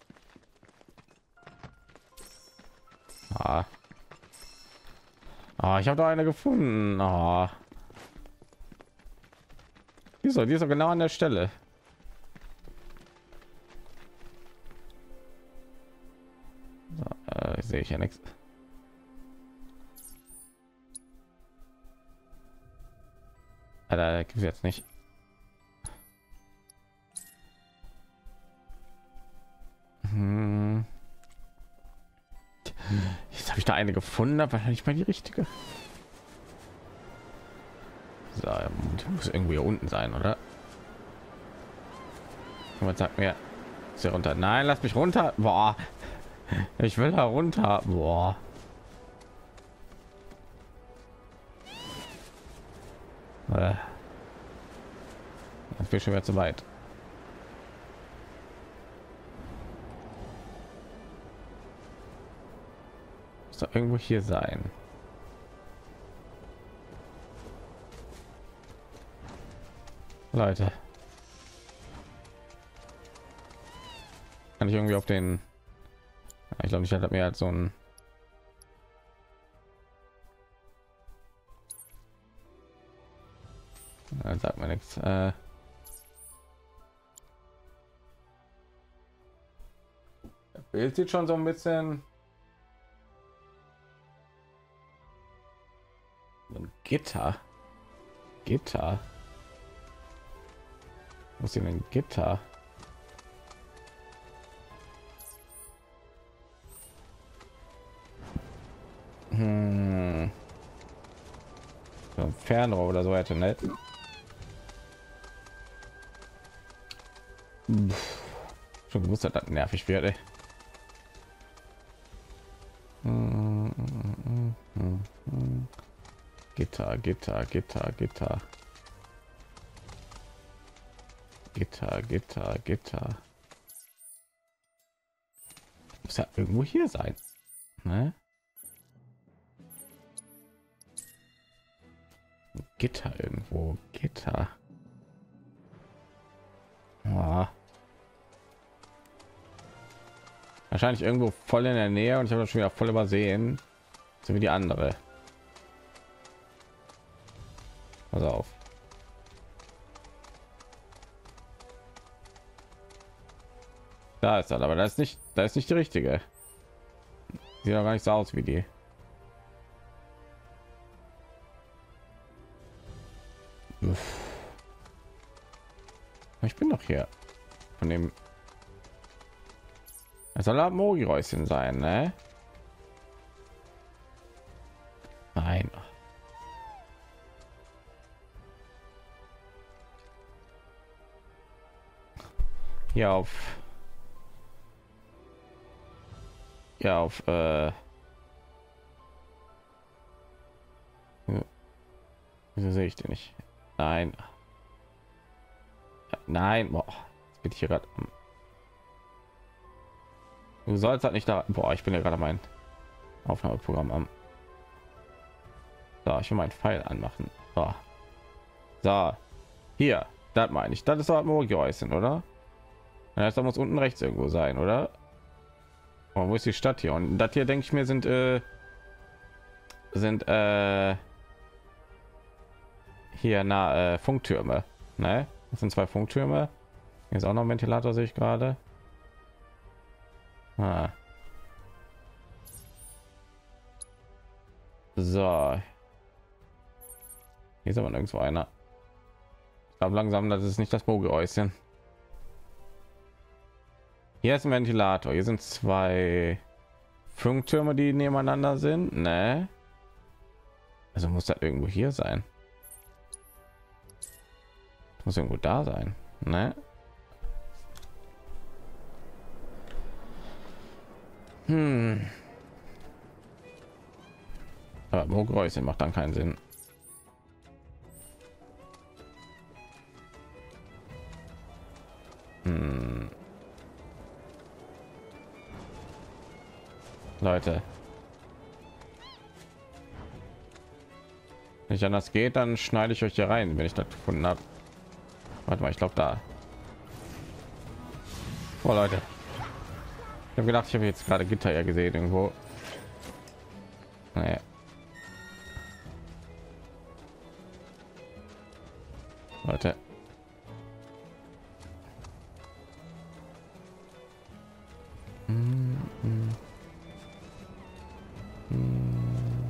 A: Ah. Ah, ich habe da eine gefunden. Ah. Die ist, doch, die ist doch genau an der Stelle. So, äh, sehe ich ja nichts. Da gibt es jetzt nicht. Hm. Jetzt habe ich da eine gefunden, aber nicht mal die richtige. So, die muss irgendwie hier unten sein, oder? Und sagt mir, ist hier runter? Nein, lass mich runter. Boah, ich will da runter. Boah. Das wird schon wieder zu weit. Muss doch irgendwo hier sein. Leute. Kann ich irgendwie auf den... Ich glaube, ich hatte mir halt so ein... Dann sagt man nichts. Äh das Bild sieht schon so ein bisschen ein Gitter. Gitter. Muss hier ein Gitter? Hm. So ein Fernrohr oder so hätte nicht. Schon gewusst, dass das nervig wird, ey. Gitter, Gitter, Gitter, Gitter. Gitter, Gitter, Gitter. Muss ja irgendwo hier sein, ne? Gitter irgendwo, Gitter. Oh. Wahrscheinlich irgendwo voll in der Nähe und ich habe das schon wieder voll übersehen, so wie die andere. Pass auf. Da ist das, aber das ist nicht, da ist nicht die richtige. Sieht doch gar nicht so aus wie die. Uff. Ich bin doch hier von dem. Es soll ein Mogi-Häuschen sein, ne? hier auf ja auf äh, wieso sehe ich den nicht? Nein, nein, boah, jetzt bin ich hier gerade. Du sollst halt nicht da. Boah, ich bin ja gerade mein Aufnahmeprogramm am. So, ich will meinen Pfeil anmachen. So, so. Hier, das meine ich. Das ist halt Mogioisen, oder? Ja, das muss unten rechts irgendwo sein, oder? Oh, wo ist die Stadt hier? Und das hier, denke ich mir, sind äh, sind äh, hier na äh, Funktürme. Ne? Das sind zwei Funktürme. Hier ist auch noch ein Ventilator, sehe ich gerade. Ah. So. Hier ist aber nirgendwo einer. Ich glaube langsam, das ist nicht das Mogehäuschen. Hier ist ein Ventilator. Hier sind zwei Funktürme, die nebeneinander sind. Ne? Also muss das irgendwo hier sein. Muss irgendwo da sein. Ne? Hm. Aber Mogehäuschen macht dann keinen Sinn. Hm. Leute, wenn nicht anders geht, dann schneide ich euch hier rein, wenn ich das gefunden habe. Warte mal, ich glaube da. Oh Leute, ich habe gedacht, ich habe jetzt gerade Gitter ja gesehen irgendwo. Naja. Leute. Hm, hm. Hm.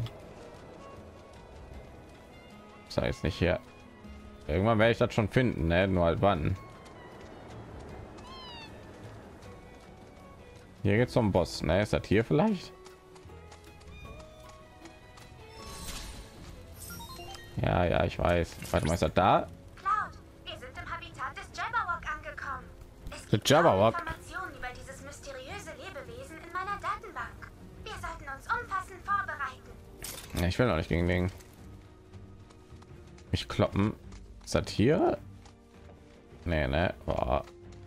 A: Sei jetzt nicht hier. Irgendwann werde ich das schon finden, ne? Nur halt wann. Hier geht's zum Boss, ne? Ist das hier vielleicht? Ja, ja, ich weiß. Warte mal, ist das da?
F: Cloud, wir sind im Habitat des Jabberwock angekommen. Es
A: Der
F: gibt
A: Jabberwock.
F: Informationen über dieses mysteriöse Lebewesen in meiner Datenbank. Wir sollten uns umfassend vorbereiten.
A: Ja, ich will noch nicht gegen den. Mich kloppen. Ist das hier? Nee, ne? Boah.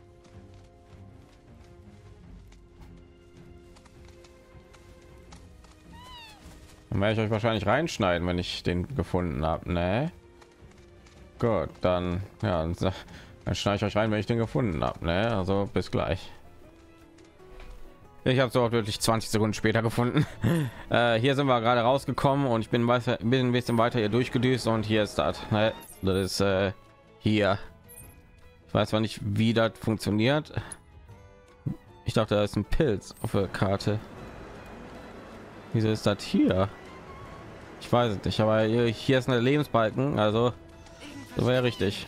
A: Dann werde ich euch wahrscheinlich reinschneiden, wenn ich den gefunden habe, ne? Gut, dann ja, dann schneide ich euch rein, wenn ich den gefunden habe, ne? Also bis gleich. Ich habe so wirklich zwanzig Sekunden später gefunden. äh, hier sind wir gerade rausgekommen und ich bin weiter, bin ein bisschen weiter hier durchgedüst und hier ist das. Ne? Das ist äh, hier. Ich weiß zwar nicht, wie das funktioniert. Ich dachte, da ist ein Pilz auf der Karte. Wieso ist das hier? Ich weiß es nicht, aber hier, hier ist eine Lebensbalken, also das war ja richtig.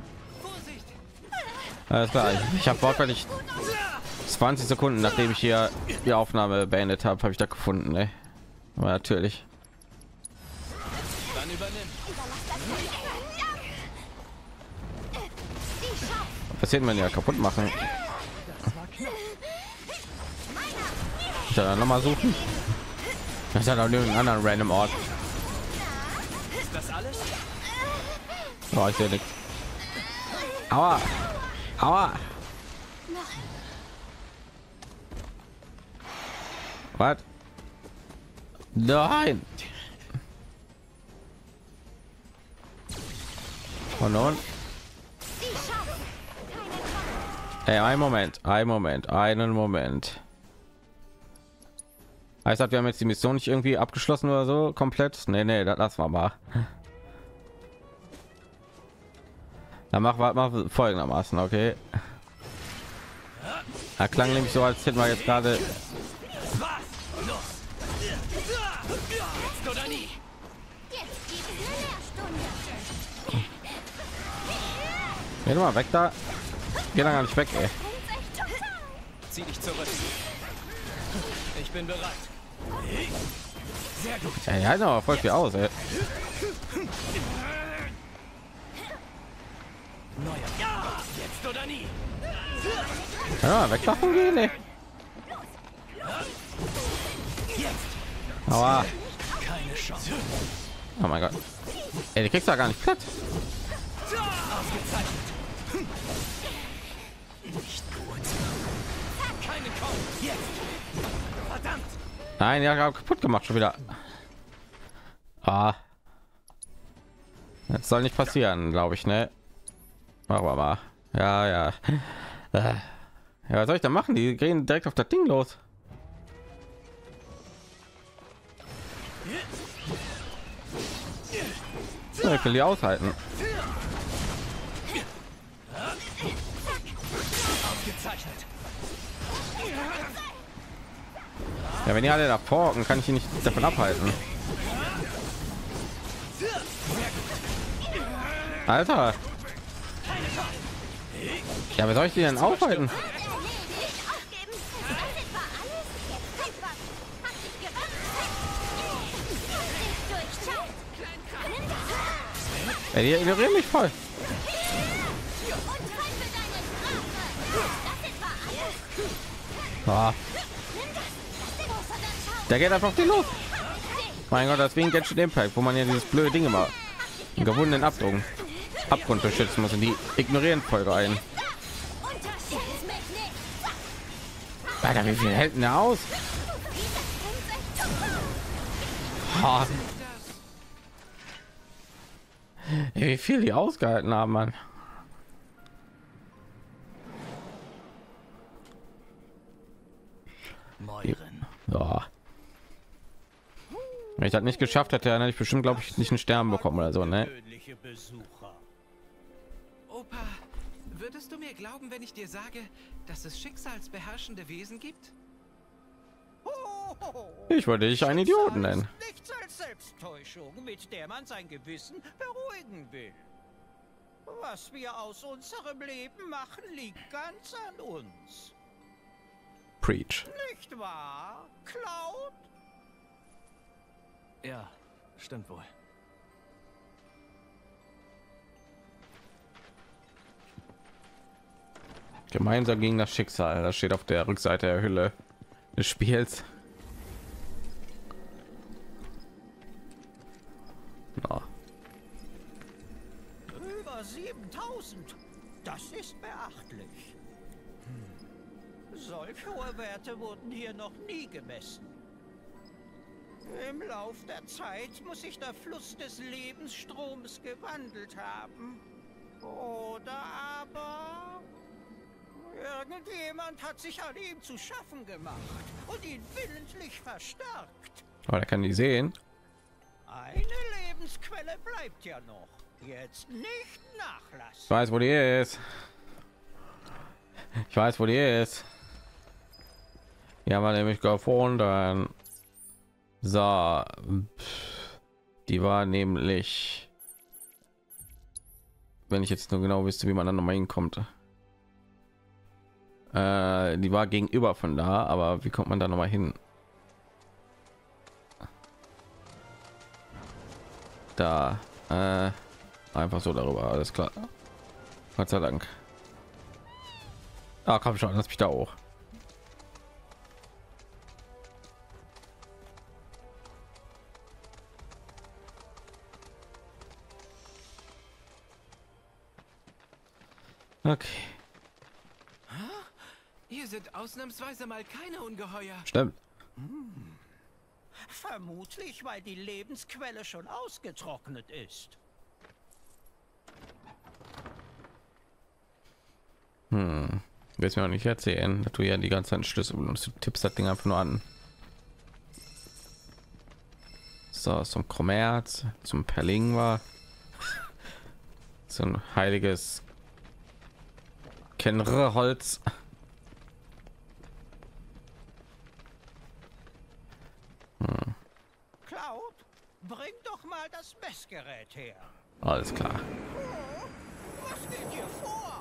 A: Alles klar, ich, ich habe wortwörtlich zwanzig Sekunden, nachdem ich hier die Aufnahme beendet habe, habe ich da gefunden. Ne? Aber natürlich.
G: Dann übernimm.
A: Was passiert, wenn ja kaputt machen? Dann noch mal suchen. Das ist ja noch irgendeinen anderen random Ort.
G: Ist das alles?
A: Oh, ich sehe nichts. Aua. Aua. Was? Nein. Und nun? Hey, ein Moment, ein Moment, einen Moment. Heißt das, wir haben jetzt die Mission nicht irgendwie abgeschlossen oder so komplett? Nee, nee, das lassen wir mal. Dann machen wir mal folgendermaßen, okay? Da klang nämlich so, als hätten wir jetzt gerade. Geh doch mal weg da. Geh da gar nicht weg, ey.
G: Zieh dich zurück. Ich bin bereit. Sehr gut.
A: Ey, halt aber voll viel aus, ey.
G: Neuer. Ja, jetzt oder nie.
A: Ja, weg davon gehen, ey. Aua.
G: Keine Chance.
A: Oh mein Gott. Ey, die kriegst du ja gar nicht platt.
G: Nicht gut. Keine Chance. Jetzt. Verdammt.
A: Nein, ja, kaputt gemacht schon wieder. Ah. Das soll nicht passieren, glaube ich, ne? Machen wir mal. Ja, ja. Ja, was soll ich da machen? Die gehen direkt auf das Ding los. Ja, ich will die aushalten.
G: Ausgezeichnet.
A: Ja, wenn ihr alle da porken, kann ich ihn nicht davon abhalten. Alter. Ja, wie soll ich die denn aufhalten? Ja, die ignorieren mich voll. Ah. Der geht einfach auf die los. Mein Gott, das wegen Genshin Impact, wo man ja dieses blöde Ding immer einen gewundenen Abdruck Abgrund beschützen muss und die ignorieren voll rein. Alter, wie viel hält denn der aus? Oh. Wie viel die ausgehalten haben, Mann.
G: Moiren.
A: Ja. Wenn ich das nicht geschafft hätte, dann hätte ich bestimmt, glaube ich, nicht einen Stern bekommen oder so, ne?
E: Gewöhnliche Besucher.
C: Opa, würdest du mir glauben, wenn ich dir sage, dass es schicksalsbeherrschende Wesen gibt?
E: Hohoho.
A: Ich wollte dich einen Idioten nennen.
E: Nichts als Selbsttäuschung, mit der man sein Gewissen beruhigen will. Was wir aus unserem Leben machen, liegt ganz an uns.
A: Preach.
E: Nicht wahr, Cloud?
G: Ja, stimmt wohl.
A: Gemeinsam gegen das Schicksal. Das steht auf der Rückseite der Hülle des Spiels. Ja.
E: Über siebentausend. Das ist beachtlich. Hm. Solch hohe Werte wurden hier noch nie gemessen. Im Lauf der Zeit muss sich der Fluss des Lebensstroms gewandelt haben. Oder aber irgendjemand hat sich an ihm zu schaffen gemacht und ihn willentlich verstärkt.
A: Aber da kann die sehen.
E: Eine Lebensquelle bleibt ja noch. Jetzt nicht nachlassen.
A: Ich weiß, wo die ist. Ich weiß, wo die ist. Ja, war nämlich gefunden. So, die war nämlich, wenn ich jetzt nur genau wüsste, wie man dann noch mal hinkommt. Äh, die war gegenüber von da, aber wie kommt man da noch mal hin? Da, äh, einfach so darüber, alles klar. Gott sei Dank. Ah, komm schon, lass mich da hoch. Okay.
C: Hier sind ausnahmsweise mal keine Ungeheuer.
A: Stimmt.
E: Hm. Vermutlich, weil die Lebensquelle schon ausgetrocknet ist.
A: Hm. Willst mir auch nicht erzählen, dass du ja die ganze Zeit Schlüssel und du tippst das Ding einfach nur an. So, zum Kommerz, zum Perlingua, so ein heiliges Kenre-Holz. Hm.
E: Cloud, bring doch mal das Messgerät her.
A: Alles klar.
E: Oh, was geht hier vor?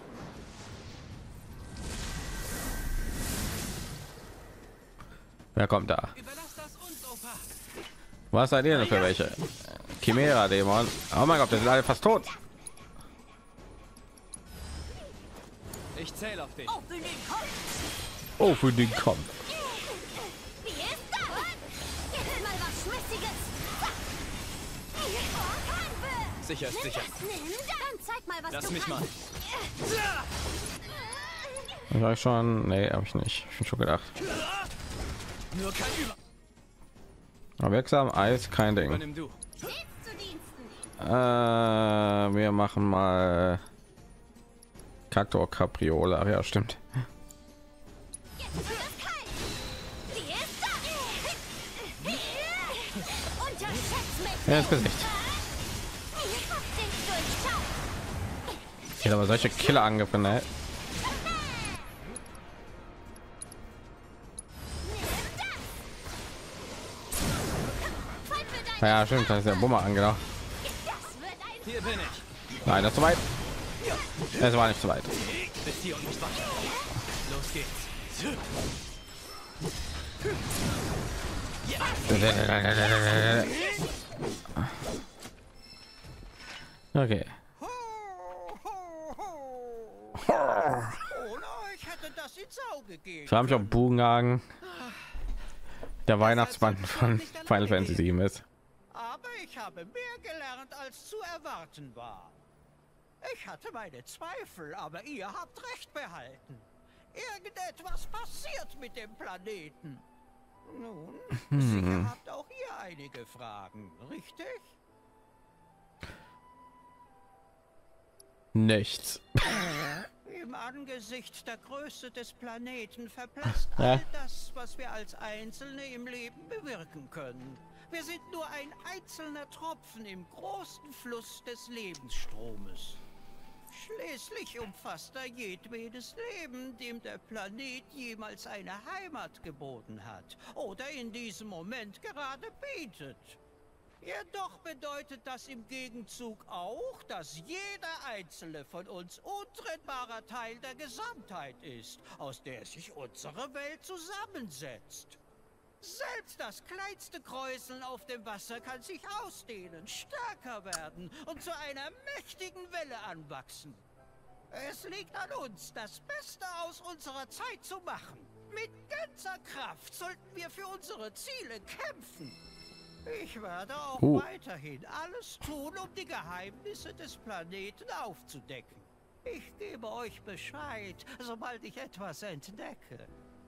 A: Wer kommt da?
C: Überlass das uns, Opa.
A: Was seid ihr denn für welche? Chimera Dämon. Oh mein Gott, wir sind alle fast tot.
G: Ich zähle auf dich.
H: Oh, für den Kopf.
A: Oh, für den Kampf.
H: Wie ist das? Jetzt mal was Schmissiges.
G: Sicher ist sicher.
H: Nimm, dann zeig mal, was
G: Lass
H: du
G: mich mal.
H: kannst.
A: War ich schon? Nee, habe ich nicht. Ich bin schon gedacht.
G: Nur kein Über.
A: Aber wirksam Eis, kein Ding.
G: Übernimm du.
H: Stets zu Diensten.
A: Äh, wir machen mal Kaktor Capriola. Ach ja, stimmt.
H: Jetzt wird es kalt. Wie ist das? Unterschätzt mich.
A: Ja, ins Gesicht.
H: Ich hab dich durchschaut.
A: Ich hätte aber solche Killer-Angriffe, ne? Ja, stimmt, das ist der Bummer angedacht.
H: Das wird ein
G: Hier bin ich.
A: Nein, das ist zu weit. Es war nicht zu weit.
G: Bis hier und nicht weiter. Los geht's.
A: Okay.
E: Ho, ho, ho. Ohne euch hätte das ins Auge gehen.
A: So habe ich auch Bugenhagen. Der Weihnachtsmann von Final Fantasy sieben ist.
E: Aber ich habe mehr gelernt, als zu erwarten war. Ich hatte meine Zweifel, aber ihr habt recht behalten. Irgendetwas passiert mit dem Planeten. Nun, sicher habt auch ihr einige Fragen, richtig?
A: Nichts.
E: Im Angesicht der Größe des Planeten verblasst
A: Ja.
E: all das, was wir als Einzelne im Leben bewirken können. Wir sind nur ein einzelner Tropfen im großen Fluss des Lebensstromes. Schließlich umfasst er jedwedes Leben, dem der Planet jemals eine Heimat geboten hat oder in diesem Moment gerade bietet. Jedoch bedeutet das im Gegenzug auch, dass jeder einzelne von uns untrennbarer Teil der Gesamtheit ist, aus der sich unsere Welt zusammensetzt. Selbst das kleinste Kräuseln auf dem Wasser kann sich ausdehnen, stärker werden und zu einer mächtigen Welle anwachsen. Es liegt an uns, das Beste aus unserer Zeit zu machen. Mit ganzer Kraft sollten wir für unsere Ziele kämpfen. Ich werde auch
A: Uh.
E: weiterhin alles tun, um die Geheimnisse des Planeten aufzudecken. Ich gebe euch Bescheid, sobald ich etwas entdecke.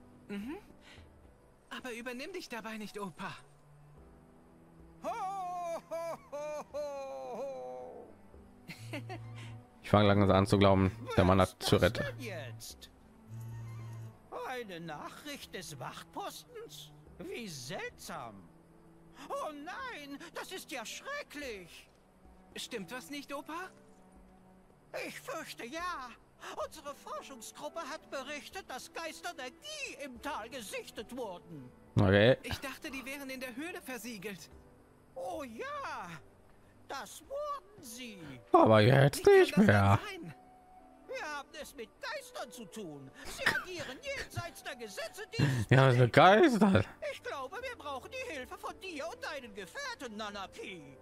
C: Aber übernimm dich dabei nicht, Opa.
E: Ho, ho, ho, ho, ho.
A: Ich fange langsam an zu glauben, der Mann hat
E: Was
A: zu
E: das
A: retten.
E: denn jetzt? Eine Nachricht des Wachtpostens? Wie seltsam. Oh nein, das ist ja schrecklich.
C: Stimmt was nicht, Opa?
E: Ich fürchte ja. Unsere Forschungsgruppe hat berichtet, dass Geister der Gie im Tal gesichtet wurden.
A: Okay.
C: Ich dachte, die wären in der Höhle versiegelt.
E: Oh ja, das wurden sie.
A: Aber jetzt
C: Wie
A: nicht
C: kann das
A: mehr.
C: denn sein?
E: Wir haben es mit Geistern zu tun. Sie agieren jenseits der Gesetze dieses
A: Ja, so begeistert.
E: Ich glaube, wir brauchen die Hilfe von dir und deinen Gefährten, Nanaki.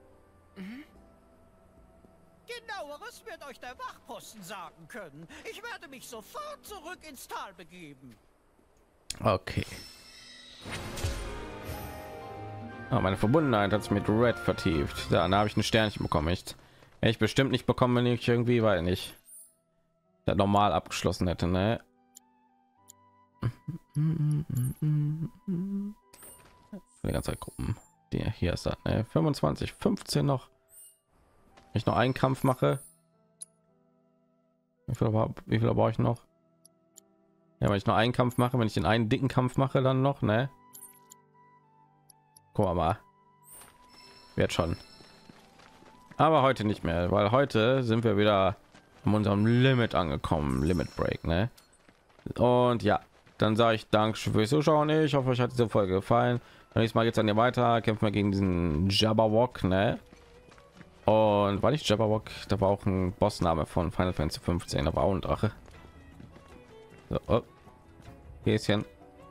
E: Genaueres wird euch der Wachposten sagen können. Ich werde mich sofort zurück ins Tal begeben.
A: Okay. Ah, meine Verbundenheit hat sich mit Red vertieft. Da habe ich ein Sternchen bekommen. Echt. Hätte ich bestimmt nicht bekommen, wenn ich irgendwie, weil nicht das normal abgeschlossen hätte, ne? Die ganze Zeit Gruppen. Die hier ist das, ne? fünfundzwanzig, fünfzehn noch. Wenn ich noch einen Kampf mache. Wie viel, wie viel brauche ich noch? Ja, wenn ich noch einen Kampf mache, wenn ich den einen dicken Kampf mache, dann noch, ne? Guck mal. Wird schon. Aber heute nicht mehr, weil heute sind wir wieder an unserem Limit angekommen. Limit Break, ne? Und ja, dann sage ich Dank fürs Zuschauen. Ich hoffe, euch hat diese Folge gefallen. Nächstes Mal geht es dann hier weiter. Kämpfen wir gegen diesen Jabberwock, ne? Und war nicht Jabberwock, da war auch ein Bossname von Final Fantasy fünfzehn, da war auch ein Drache. So, oh. Häschen.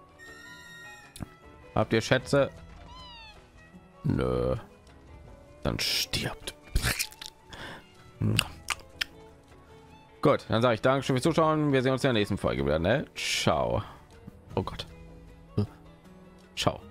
A: Habt ihr Schätze? Nö. Dann stirbt. Gut, dann sage ich Dankeschön fürs Zuschauen. Wir sehen uns in der nächsten Folge wieder. Ne? Ciao. Oh Gott. Ciao.